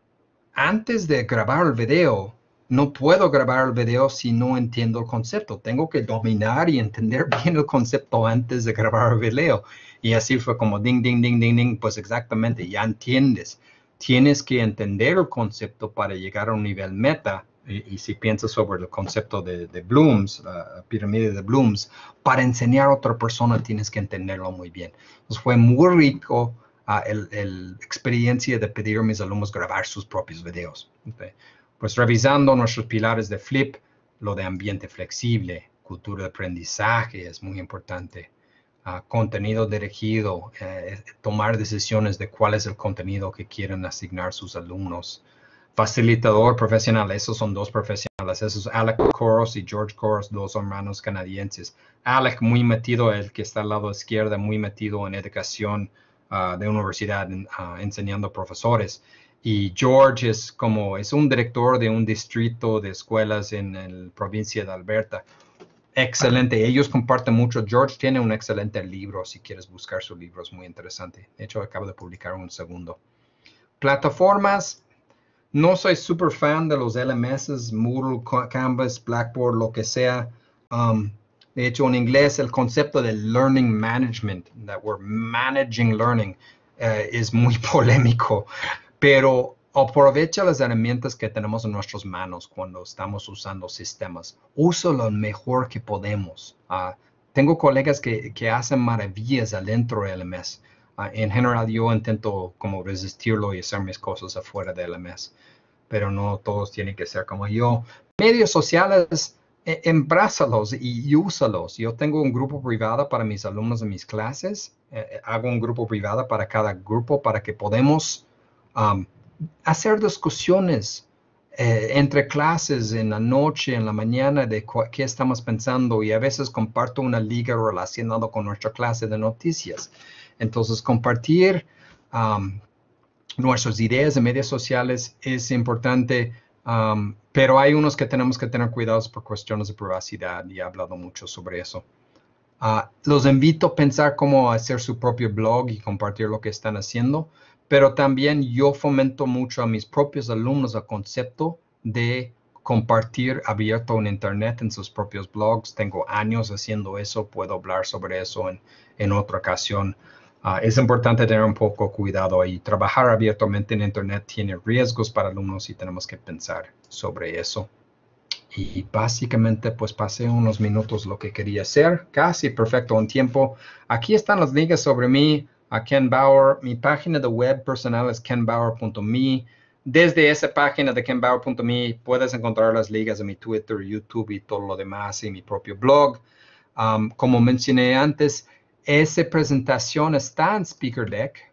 antes de grabar el video, no puedo grabar el video si no entiendo el concepto. Tengo que dominar y entender bien el concepto antes de grabar el video. Y así fue como ding, ding, ding, ding, ding. Pues exactamente, ya entiendes. Tienes que entender el concepto para llegar a un nivel meta. Y, y si piensas sobre el concepto de, de Bloom's, la pirámide de Bloom's, para enseñar a otra persona tienes que entenderlo muy bien. Entonces fue muy rico uh, el, el experiencia de pedir a mis alumnos grabar sus propios videos. Okay. Pues revisando nuestros pilares de Flip, lo de ambiente flexible, cultura de aprendizaje es muy importante. Uh, contenido dirigido, eh, tomar decisiones de cuál es el contenido que quieren asignar sus alumnos. Facilitador profesional, esos son dos profesionales, esos Alec Koros y George Koros, dos hermanos canadienses. Alec muy metido, el que está al lado izquierdo, muy metido en educación uh, de universidad, uh, enseñando a profesores. Y George es como, es un director de un distrito de escuelas en la provincia de Alberta. Excelente, ellos comparten mucho. George tiene un excelente libro, si quieres buscar su libro, es muy interesante. De hecho, acabo de publicar un segundo. Plataformas, no soy super fan de los L M S, Moodle, Canvas, Blackboard, lo que sea. Um, de hecho, en inglés, el concepto de learning management, that we're managing learning, uh, es muy polémico. Pero aprovecha las herramientas que tenemos en nuestras manos cuando estamos usando sistemas. Usa lo mejor que podemos. Uh, tengo colegas que, que hacen maravillas adentro de L M S. Uh, en general, yo intento como resistirlo y hacer mis cosas afuera de L M S. Pero no todos tienen que ser como yo. Medios sociales, eh, embrázalos y, y úsalos. Yo tengo un grupo privado para mis alumnos en mis clases. Eh, hago un grupo privado para cada grupo para que podamos Um, hacer discusiones eh, entre clases en la noche, en la mañana, de qué estamos pensando, y a veces comparto una liga relacionada con nuestra clase de noticias. Entonces, compartir um, nuestras ideas en medios sociales es importante, um, pero hay unos que tenemos que tener cuidados por cuestiones de privacidad, y he hablado mucho sobre eso. Uh, los invito a pensar cómo hacer su propio blog y compartir lo que están haciendo. Pero también yo fomento mucho a mis propios alumnos el concepto de compartir abierto en Internet en sus propios blogs. Tengo años haciendo eso, puedo hablar sobre eso en, en otra ocasión. Uh, es importante tener un poco cuidado ahí. Trabajar abiertamente en Internet tiene riesgos para alumnos y tenemos que pensar sobre eso. Y básicamente pues pasé unos minutos lo que quería hacer, casi perfecto en tiempo. Aquí están las ligas sobre mí. A Ken Bauer, mi página de web personal es ken bauer punto me. Desde esa página de ken bauer punto me puedes encontrar las ligas de mi Twitter, YouTube y todo lo demás, y mi propio blog. Um, como mencioné antes, esa presentación está en Speaker Deck.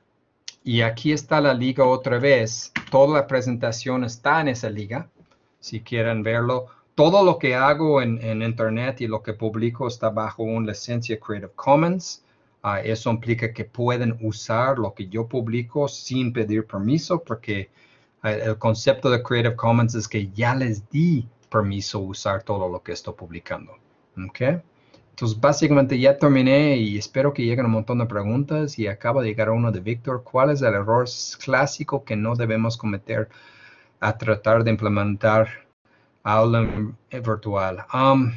Y aquí está la liga otra vez. Toda la presentación está en esa liga, si quieren verlo. Todo lo que hago en, en Internet y lo que publico está bajo una licencia Creative Commons. Uh, eso implica que pueden usar lo que yo publico sin pedir permiso, porque El concepto de Creative Commons es que ya les di permiso usar todo lo que estoy publicando. ¿Ok? Entonces, básicamente ya terminé y espero que lleguen un montón de preguntas y acaba de llegar uno de Víctor. ¿Cuál es el error clásico que no debemos cometer a tratar de implementar aula virtual? Um,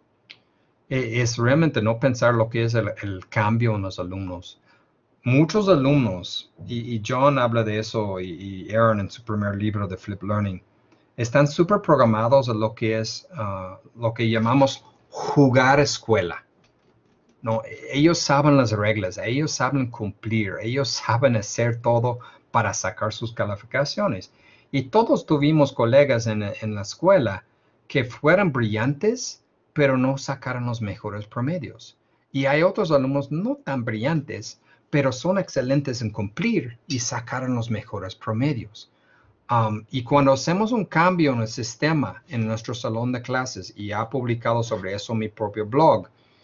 es realmente no pensar lo que es el, el cambio en los alumnos. Muchos alumnos, y, y John habla de eso, y, y Aaron en su primer libro de Flip Learning, están súper programados a lo que es uh, lo que llamamos jugar escuela. No, ellos saben las reglas, ellos saben cumplir, ellos saben hacer todo para sacar sus calificaciones. Y todos tuvimos colegas en, en la escuela que fueran brillantes, pero no sacaron los mejores promedios. Y hay otros alumnos no tan brillantes, pero son excelentes en cumplir y sacaron los mejores promedios. Um, y cuando hacemos un cambio en el sistema, en nuestro salón de clases, y he publicado sobre eso en mi propio blog,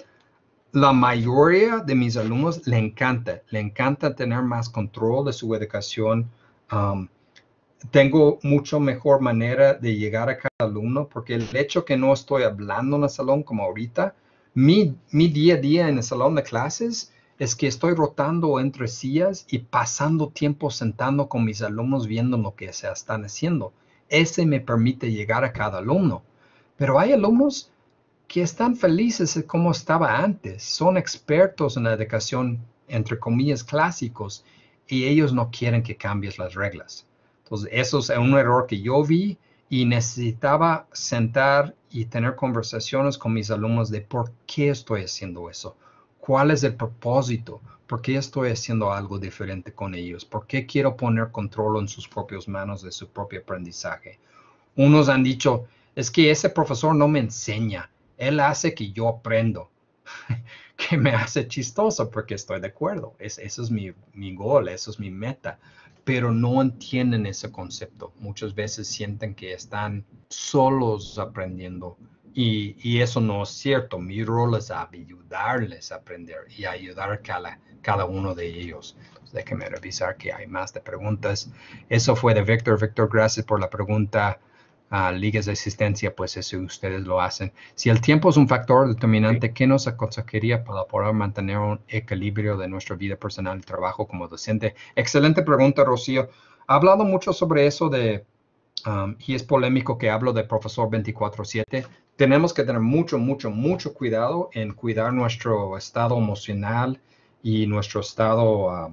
la mayoría de mis alumnos le encanta, le encanta tener más control de su educación. Um, tengo mucho mejor manera de llegar a cada alumno, porque el hecho que no estoy hablando en el salón como ahorita, mi, mi día a día en el salón de clases es que estoy rotando entre sillas y pasando tiempo sentando con mis alumnos viendo lo que se están haciendo. Ese me permite llegar a cada alumno. Pero hay alumnos que están felices de cómo estaba antes. Son expertos en la educación, entre comillas, clásicos, y ellos no quieren que cambies las reglas. Entonces, eso es un error que yo vi y necesitaba sentar y tener conversaciones con mis alumnos de por qué estoy haciendo eso. ¿Cuál es el propósito? ¿Por qué estoy haciendo algo diferente con ellos? ¿Por qué quiero poner control en sus propias manos de su propio aprendizaje? Unos han dicho, es que ese profesor no me enseña. Él hace que yo aprendo, que me hace chistoso porque estoy de acuerdo. Es, eso es mi, mi gol, eso es mi meta. Pero no entienden ese concepto. Muchas veces sienten que están solos aprendiendo. Y, y eso no es cierto. Mi rol es ayudarles a aprender y ayudar a cada, cada uno de ellos. Entonces, déjenme revisar que hay más de preguntas. Eso fue de Víctor. Víctor, gracias por la pregunta. Uh, ligas de asistencia, pues eso ustedes lo hacen. Si el tiempo es un factor determinante, ¿qué nos aconsejaría para poder mantener un equilibrio de nuestra vida personal y trabajo como docente? Excelente pregunta, Rocío. He hablado mucho sobre eso de, um, y es polémico que hablo de profesor veinticuatro siete. Tenemos que tener mucho, mucho, mucho cuidado en cuidar nuestro estado emocional y nuestro estado uh,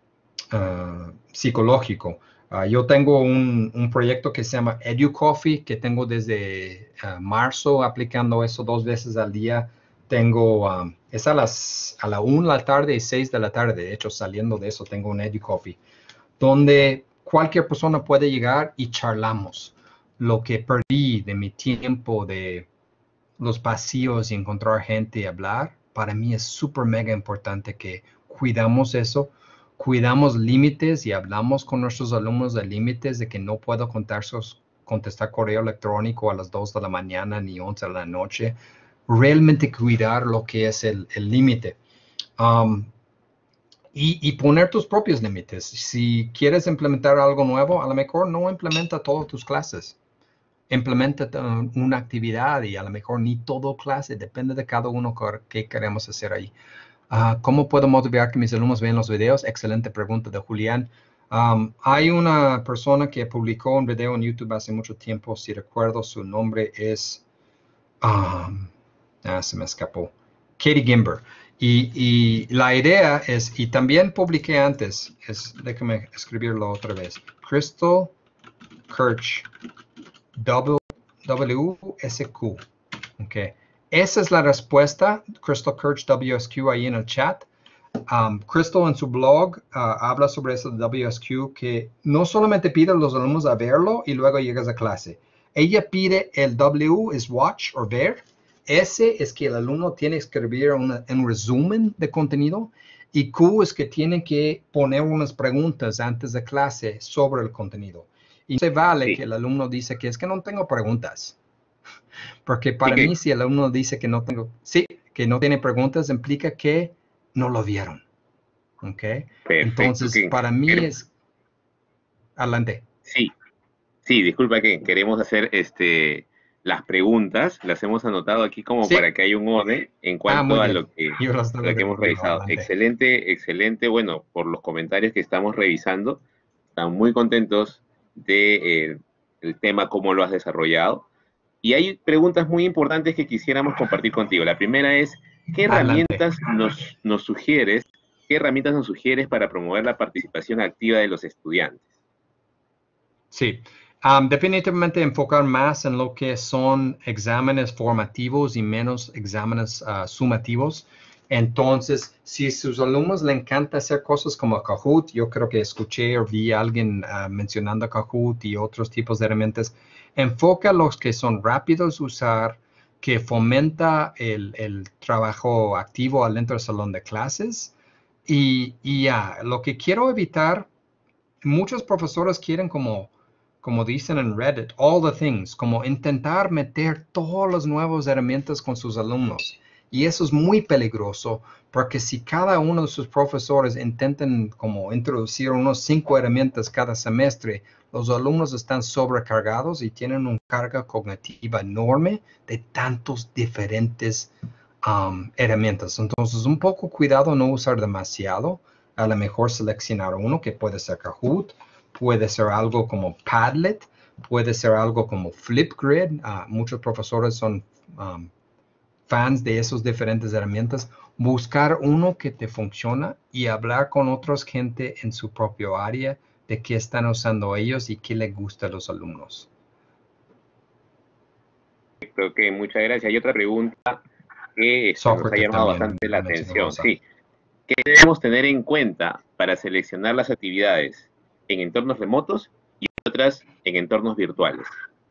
uh, psicológico. Uh, yo tengo un, un proyecto que se llama EduCoffee, que tengo desde uh, marzo aplicando eso dos veces al día. Tengo, um, es a las a la una de la tarde y seis de la tarde. De hecho, saliendo de eso, tengo un EduCoffee, donde cualquier persona puede llegar y charlamos. Lo que perdí de mi tiempo, de los vacíos y encontrar gente y hablar, para mí es súper mega importante que cuidamos eso. Cuidamos límites y hablamos con nuestros alumnos de límites de que no puedo contestar correo electrónico a las dos de la mañana ni once de la noche. Realmente cuidar lo que es el límite. Um, y, y poner tus propios límites. Si quieres implementar algo nuevo, a lo mejor no implementa todas tus clases. Implementa una actividad y a lo mejor ni todo clase. Depende de cada uno que queremos hacer ahí. Uh, ¿Cómo puedo motivar que mis alumnos vean los videos? Excelente pregunta de Julián. Um, hay una persona que publicó un video en YouTube hace mucho tiempo, si recuerdo su nombre es, um, ah, se me escapó, Katie Gimber. Y, y la idea es, y también publiqué antes, es, déjame escribirlo otra vez, Crystal Kirch, W S Q, ok. Esa es la respuesta, Crystal Kirch W S Q ahí en el chat. Um, Crystal en su blog uh, habla sobre eso de W S Q, que no solamente pide a los alumnos a verlo y luego llegas a clase. Ella pide el W es watch o ver. S es que el alumno tiene que escribir una, un resumen de contenido. Y Q es que tiene que poner unas preguntas antes de clase sobre el contenido. Y no se vale sí. que el alumno dice que es que no tengo preguntas. Porque para sí, mí, que... si el alumno dice que no tengo, sí, que no tiene preguntas, implica que no lo vieron. ¿Ok? Perfecto, Entonces, que... para mí es... Adelante. Sí, Sí, disculpa que queremos hacer este, las preguntas, las hemos anotado aquí como Sí. para que haya un orden en Ah, muy cuanto a bien. lo que, Yo lo estaba lo que hemos entendiendo. revisado. Adelante. Excelente, excelente. Bueno, por los comentarios que estamos revisando, están muy contentos de, eh, el tema, cómo lo has desarrollado. Y hay preguntas muy importantes que quisiéramos compartir contigo. La primera es, ¿qué Adelante. herramientas nos, nos sugieres, qué herramientas nos sugieres para promover la participación activa de los estudiantes? Sí, um, definitivamente enfocar más en lo que son exámenes formativos y menos exámenes uh, sumativos. Entonces, si a sus alumnos les encanta hacer cosas como Kahoot, yo creo que escuché o vi a alguien uh, mencionando Kahoot y otros tipos de herramientas, enfoca los que son rápidos de usar, que fomenta el, el trabajo activo dentro del salón de clases. Y, y ya, uh, lo que quiero evitar, muchos profesores quieren como como dicen en Reddit, all the things, como intentar meter todas las nuevas herramientas con sus alumnos. Y eso es muy peligroso, porque si cada uno de sus profesores intentan como introducir unos cinco herramientas cada semestre, los alumnos están sobrecargados y tienen una carga cognitiva enorme de tantos diferentes um, herramientas. Entonces, un poco cuidado no usar demasiado. A lo mejor seleccionar uno que puede ser Kahoot, puede ser algo como Padlet, puede ser algo como Flipgrid. Uh, muchos profesores son um, fans de esas diferentes herramientas. Buscar uno que te funciona y hablar con otros gente en su propio área de qué están usando ellos y qué les gusta a los alumnos. Creo que muchas gracias. Hay otra pregunta que este, nos ha Sócrates llamado también bastante la mencionó atención. esa. Sí, ¿qué debemos tener en cuenta para seleccionar las actividades en entornos remotos y otras en entornos virtuales?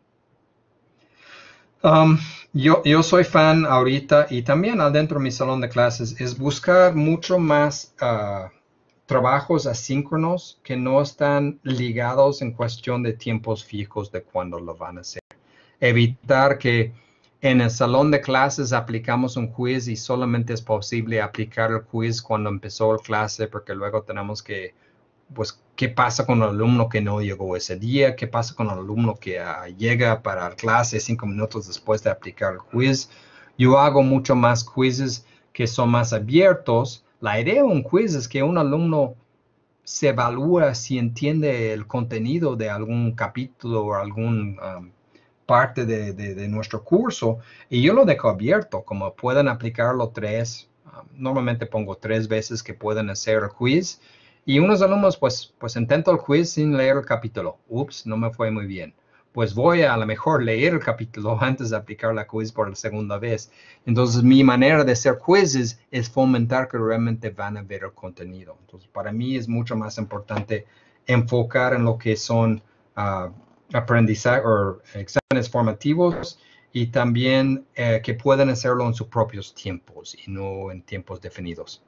Um, yo, yo soy fan ahorita y también adentro de mi salón de clases es buscar mucho más uh, trabajos asíncronos que no están ligados en cuestión de tiempos fijos de cuándo lo van a hacer. Evitar que en el salón de clases aplicamos un quiz y solamente es posible aplicar el quiz cuando empezó la clase porque luego tenemos que, pues, ¿qué pasa con el alumno que no llegó ese día? ¿Qué pasa con el alumno que uh, llega para la clase cinco minutos después de aplicar el quiz? Yo hago mucho más quizzes que son más abiertos. La idea de un quiz es que un alumno se evalúa si entiende el contenido de algún capítulo o algún um, parte de, de, de nuestro curso, y yo lo dejo abierto, como pueden aplicarlo tres, um, normalmente pongo tres veces que pueden hacer el quiz, y unos alumnos pues, pues intento el quiz sin leer el capítulo. Ups, no me fue muy bien. Pues voy a, a lo mejor leer el capítulo antes de aplicar la quiz por la segunda vez. Entonces, mi manera de hacer quizzes es fomentar que realmente van a ver el contenido. Entonces, para mí es mucho más importante enfocar en lo que son uh, aprendizaje o exámenes formativos y también eh, que puedan hacerlo en sus propios tiempos y no en tiempos definidos.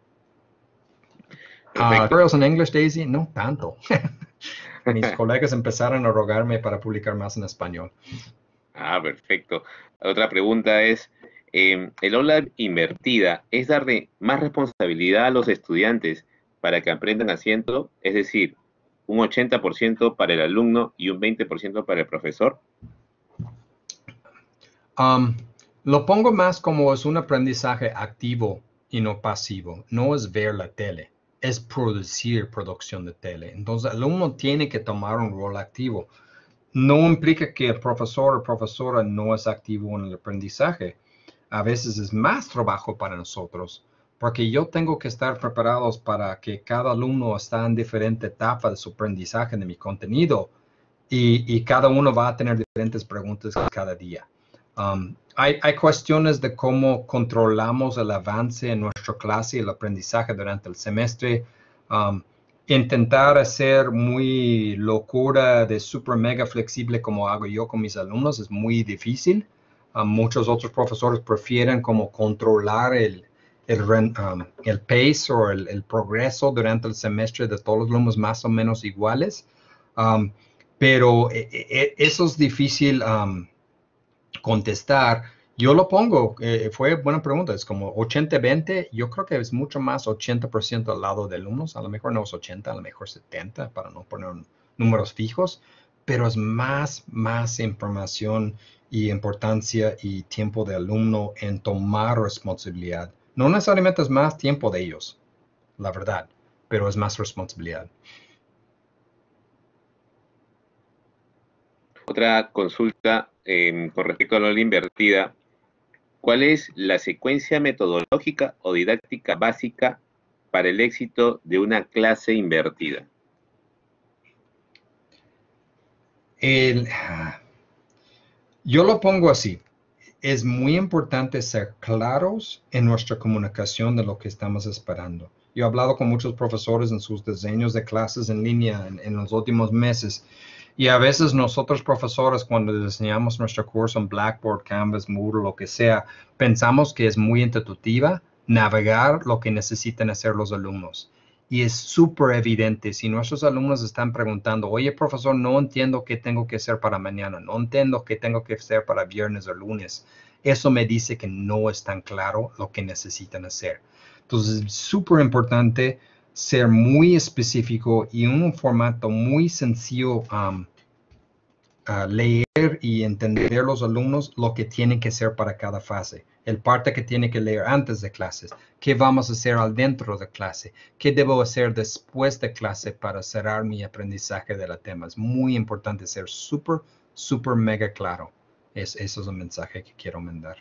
Uh, tutorials en English, Daisy, no tanto. Mis colegas empezaron a rogarme para publicar más en español. Ah, perfecto. Otra pregunta es, eh, ¿el aula invertida es darle más responsabilidad a los estudiantes para que aprendan haciendo? Es decir, un ochenta por ciento para el alumno y un veinte por ciento para el profesor. Um, lo pongo más como es un aprendizaje activo y no pasivo. No es ver la tele, es producir producción de tele. Entonces, el alumno tiene que tomar un rol activo. No implica que el profesor o profesora no es activo en el aprendizaje. A veces es más trabajo para nosotros, porque yo tengo que estar preparados para que cada alumno está en diferente etapa de su aprendizaje de mi contenido y, y cada uno va a tener diferentes preguntas cada día. Um, hay, hay cuestiones de cómo controlamos el avance en nuestra clase y el aprendizaje durante el semestre. Um, intentar hacer muy locura de super mega flexible como hago yo con mis alumnos es muy difícil. Um, muchos otros profesores prefieren como controlar el, el, um, el pace o el, el progreso durante el semestre de todos los alumnos más o menos iguales. Um, pero eh, eh, eso es difícil um, contestar. Yo lo pongo, eh, fue buena pregunta, es como ochenta veinte, yo creo que es mucho más ochenta por ciento al lado de alumnos, a lo mejor no es ochenta, a lo mejor setenta, para no poner números fijos, pero es más, más información y importancia y tiempo de alumno en tomar responsabilidad. No necesariamente es más tiempo de ellos, la verdad, pero es más responsabilidad. Otra consulta eh, con respecto a la aula invertida. ¿Cuál es la secuencia metodológica o didáctica básica para el éxito de una clase invertida? El, yo lo pongo así. Es muy importante ser claros en nuestra comunicación de lo que estamos esperando. Yo he hablado con muchos profesores en sus diseños de clases en línea en, en los últimos meses. Y a veces nosotros profesores, cuando diseñamos nuestro curso en Blackboard, Canvas, Moodle, lo que sea, pensamos que es muy intuitiva navegar lo que necesitan hacer los alumnos. Y es súper evidente, si nuestros alumnos están preguntando, oye, profesor, no entiendo qué tengo que hacer para mañana, no entiendo qué tengo que hacer para viernes o lunes. Eso me dice que no es tan claro lo que necesitan hacer. Entonces, es súper importante ser muy específico y en un formato muy sencillo um, uh, leer y entender los alumnos lo que tienen que hacer para cada fase. El parte que tienen que leer antes de clases, qué vamos a hacer al dentro de clase, qué debo hacer después de clase para cerrar mi aprendizaje de la tema. Es muy importante ser súper, súper mega claro. Es, eso es el mensaje que quiero mandar.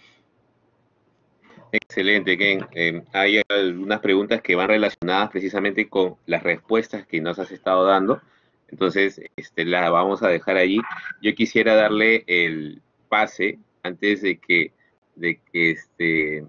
Excelente, Ken. Eh, hay algunas preguntas que van relacionadas precisamente con las respuestas que nos has estado dando. Entonces, este, las vamos a dejar allí. Yo quisiera darle el pase antes de que, de que este,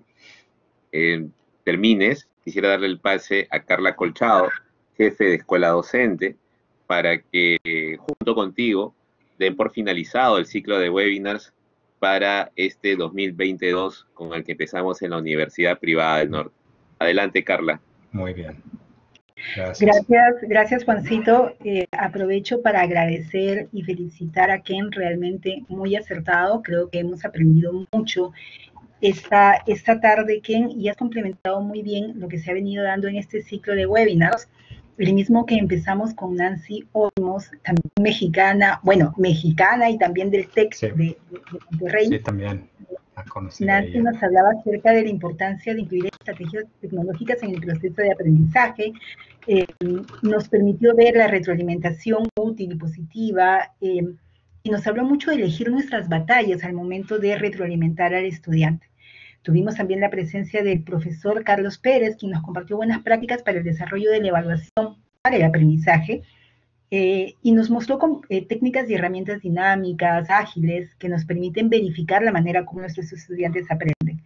eh, termines. Quisiera darle el pase a Carla Colchado, jefe de escuela docente, para que eh, junto contigo den por finalizado el ciclo de webinars para este dos mil veintidós con el que empezamos en la Universidad Privada del Norte. Adelante, Carla. Muy bien. Gracias, gracias, gracias Juancito. Eh, aprovecho para agradecer y felicitar a Ken, realmente muy acertado. Creo que hemos aprendido mucho esta, esta tarde, Ken, y has complementado muy bien lo que se ha venido dando en este ciclo de webinars. El mismo que empezamos con Nancy Olmos, también mexicana, bueno, mexicana y también del TEC sí. de, de, de Monterrey. Sí, también. Nancy nos hablaba acerca de la importancia de incluir estrategias tecnológicas en el proceso de aprendizaje. Eh, nos permitió ver la retroalimentación útil y positiva eh, y nos habló mucho de elegir nuestras batallas al momento de retroalimentar al estudiante. Tuvimos también la presencia del profesor Carlos Pérez, quien nos compartió buenas prácticas para el desarrollo de la evaluación para el aprendizaje eh, y nos mostró con, eh, técnicas y herramientas dinámicas, ágiles, que nos permiten verificar la manera como nuestros estudiantes aprenden.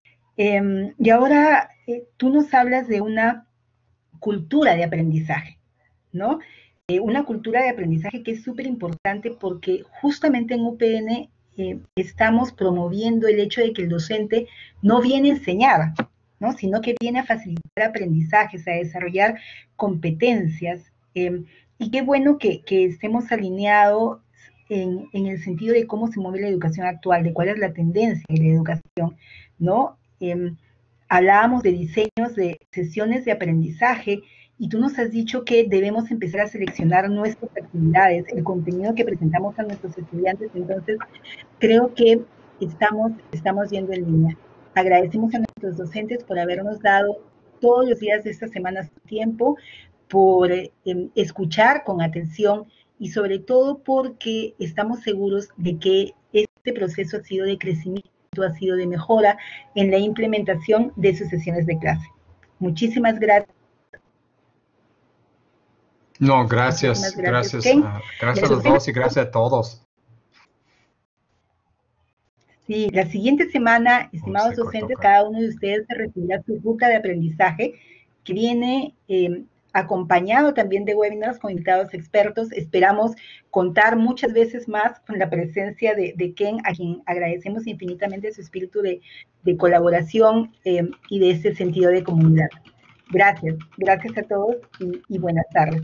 Eh, y ahora eh, tú nos hablas de una cultura de aprendizaje, ¿no? Eh, una cultura de aprendizaje que es súper importante porque justamente en U P N Eh, estamos promoviendo el hecho de que el docente no viene a enseñar, ¿no? Sino que viene a facilitar aprendizajes, a desarrollar competencias. Eh, y qué bueno que, que estemos alineados en, en el sentido de cómo se mueve la educación actual, de cuál es la tendencia de la educación, ¿no? Eh, hablábamos de diseños de sesiones de aprendizaje y tú nos has dicho que debemos empezar a seleccionar nuestras actividades, el contenido que presentamos a nuestros estudiantes. Entonces, creo que estamos, estamos yendo en línea. Agradecemos a nuestros docentes por habernos dado todos los días de esta semana su tiempo, por eh, escuchar con atención y sobre todo porque estamos seguros de que este proceso ha sido de crecimiento, ha sido de mejora en la implementación de sus sesiones de clase. Muchísimas gracias. No, gracias, gracias, gracias, uh, gracias a los dos y gracias a todos. Sí, la siguiente semana, estimados docentes, cada uno de ustedes recibirá su ruta de aprendizaje que viene eh, acompañado también de webinars con invitados expertos. Esperamos contar muchas veces más con la presencia de, de Ken, a quien agradecemos infinitamente su espíritu de, de colaboración eh, y de ese sentido de comunidad. Gracias, gracias a todos y, y buenas tardes.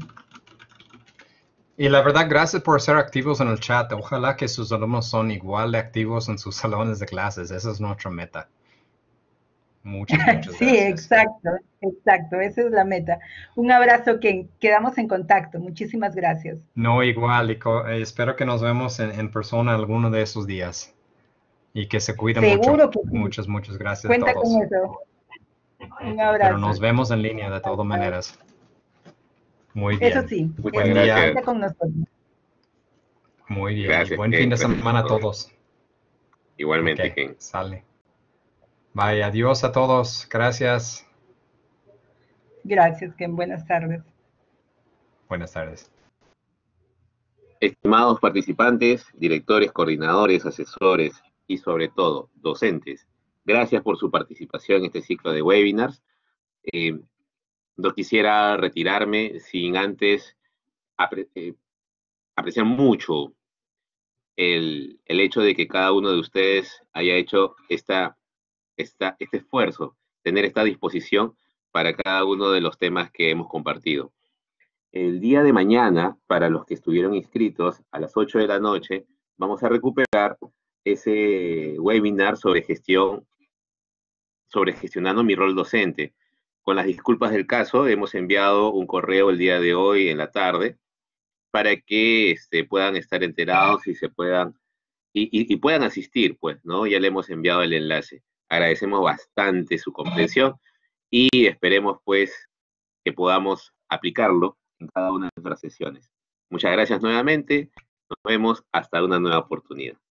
Y la verdad, gracias por ser activos en el chat. Ojalá que sus alumnos son igual de activos en sus salones de clases. Esa es nuestra meta. Muchas, muchas Sí, gracias. exacto, exacto, esa es la meta. Un abrazo, Ken, quedamos en contacto, muchísimas gracias. No, igual, y co- eh, espero que nos vemos en, en persona alguno de esos días y que se cuide mucho. Seguro que sí, Muchas, muchas gracias a cuenta con todos. eso. Un Pero abrazo. nos vemos en línea de todas maneras. Muy Eso bien. sí, Muchas Buen que día. gracias. cuenta con nosotros. Muy bien. Y Gracias, buen fin Ken. de Gracias por semana a todo. todos. Ok, Igualmente, Ken. sale. Bye, adiós a todos. Gracias. Gracias, Ken, buenas tardes. Buenas tardes. Estimados participantes, directores, coordinadores, asesores y sobre todo docentes, gracias por su participación en este ciclo de webinars. Eh, no quisiera retirarme sin antes apre eh, apreciar mucho el, el, hecho de que cada uno de ustedes haya hecho esta, esta, este esfuerzo, tener esta disposición para cada uno de los temas que hemos compartido. El día de mañana, para los que estuvieron inscritos, a las ocho de la noche, vamos a recuperar ese webinar sobre gestión, sobre gestionando mi rol docente. Con las disculpas del caso, hemos enviado un correo el día de hoy en la tarde para que este, puedan estar enterados y se puedan y, y, y puedan asistir, pues, ¿no? Ya le hemos enviado el enlace. Agradecemos bastante su comprensión y esperemos, pues, que podamos aplicarlo en cada una de nuestras sesiones. Muchas gracias nuevamente. Nos vemos hasta una nueva oportunidad.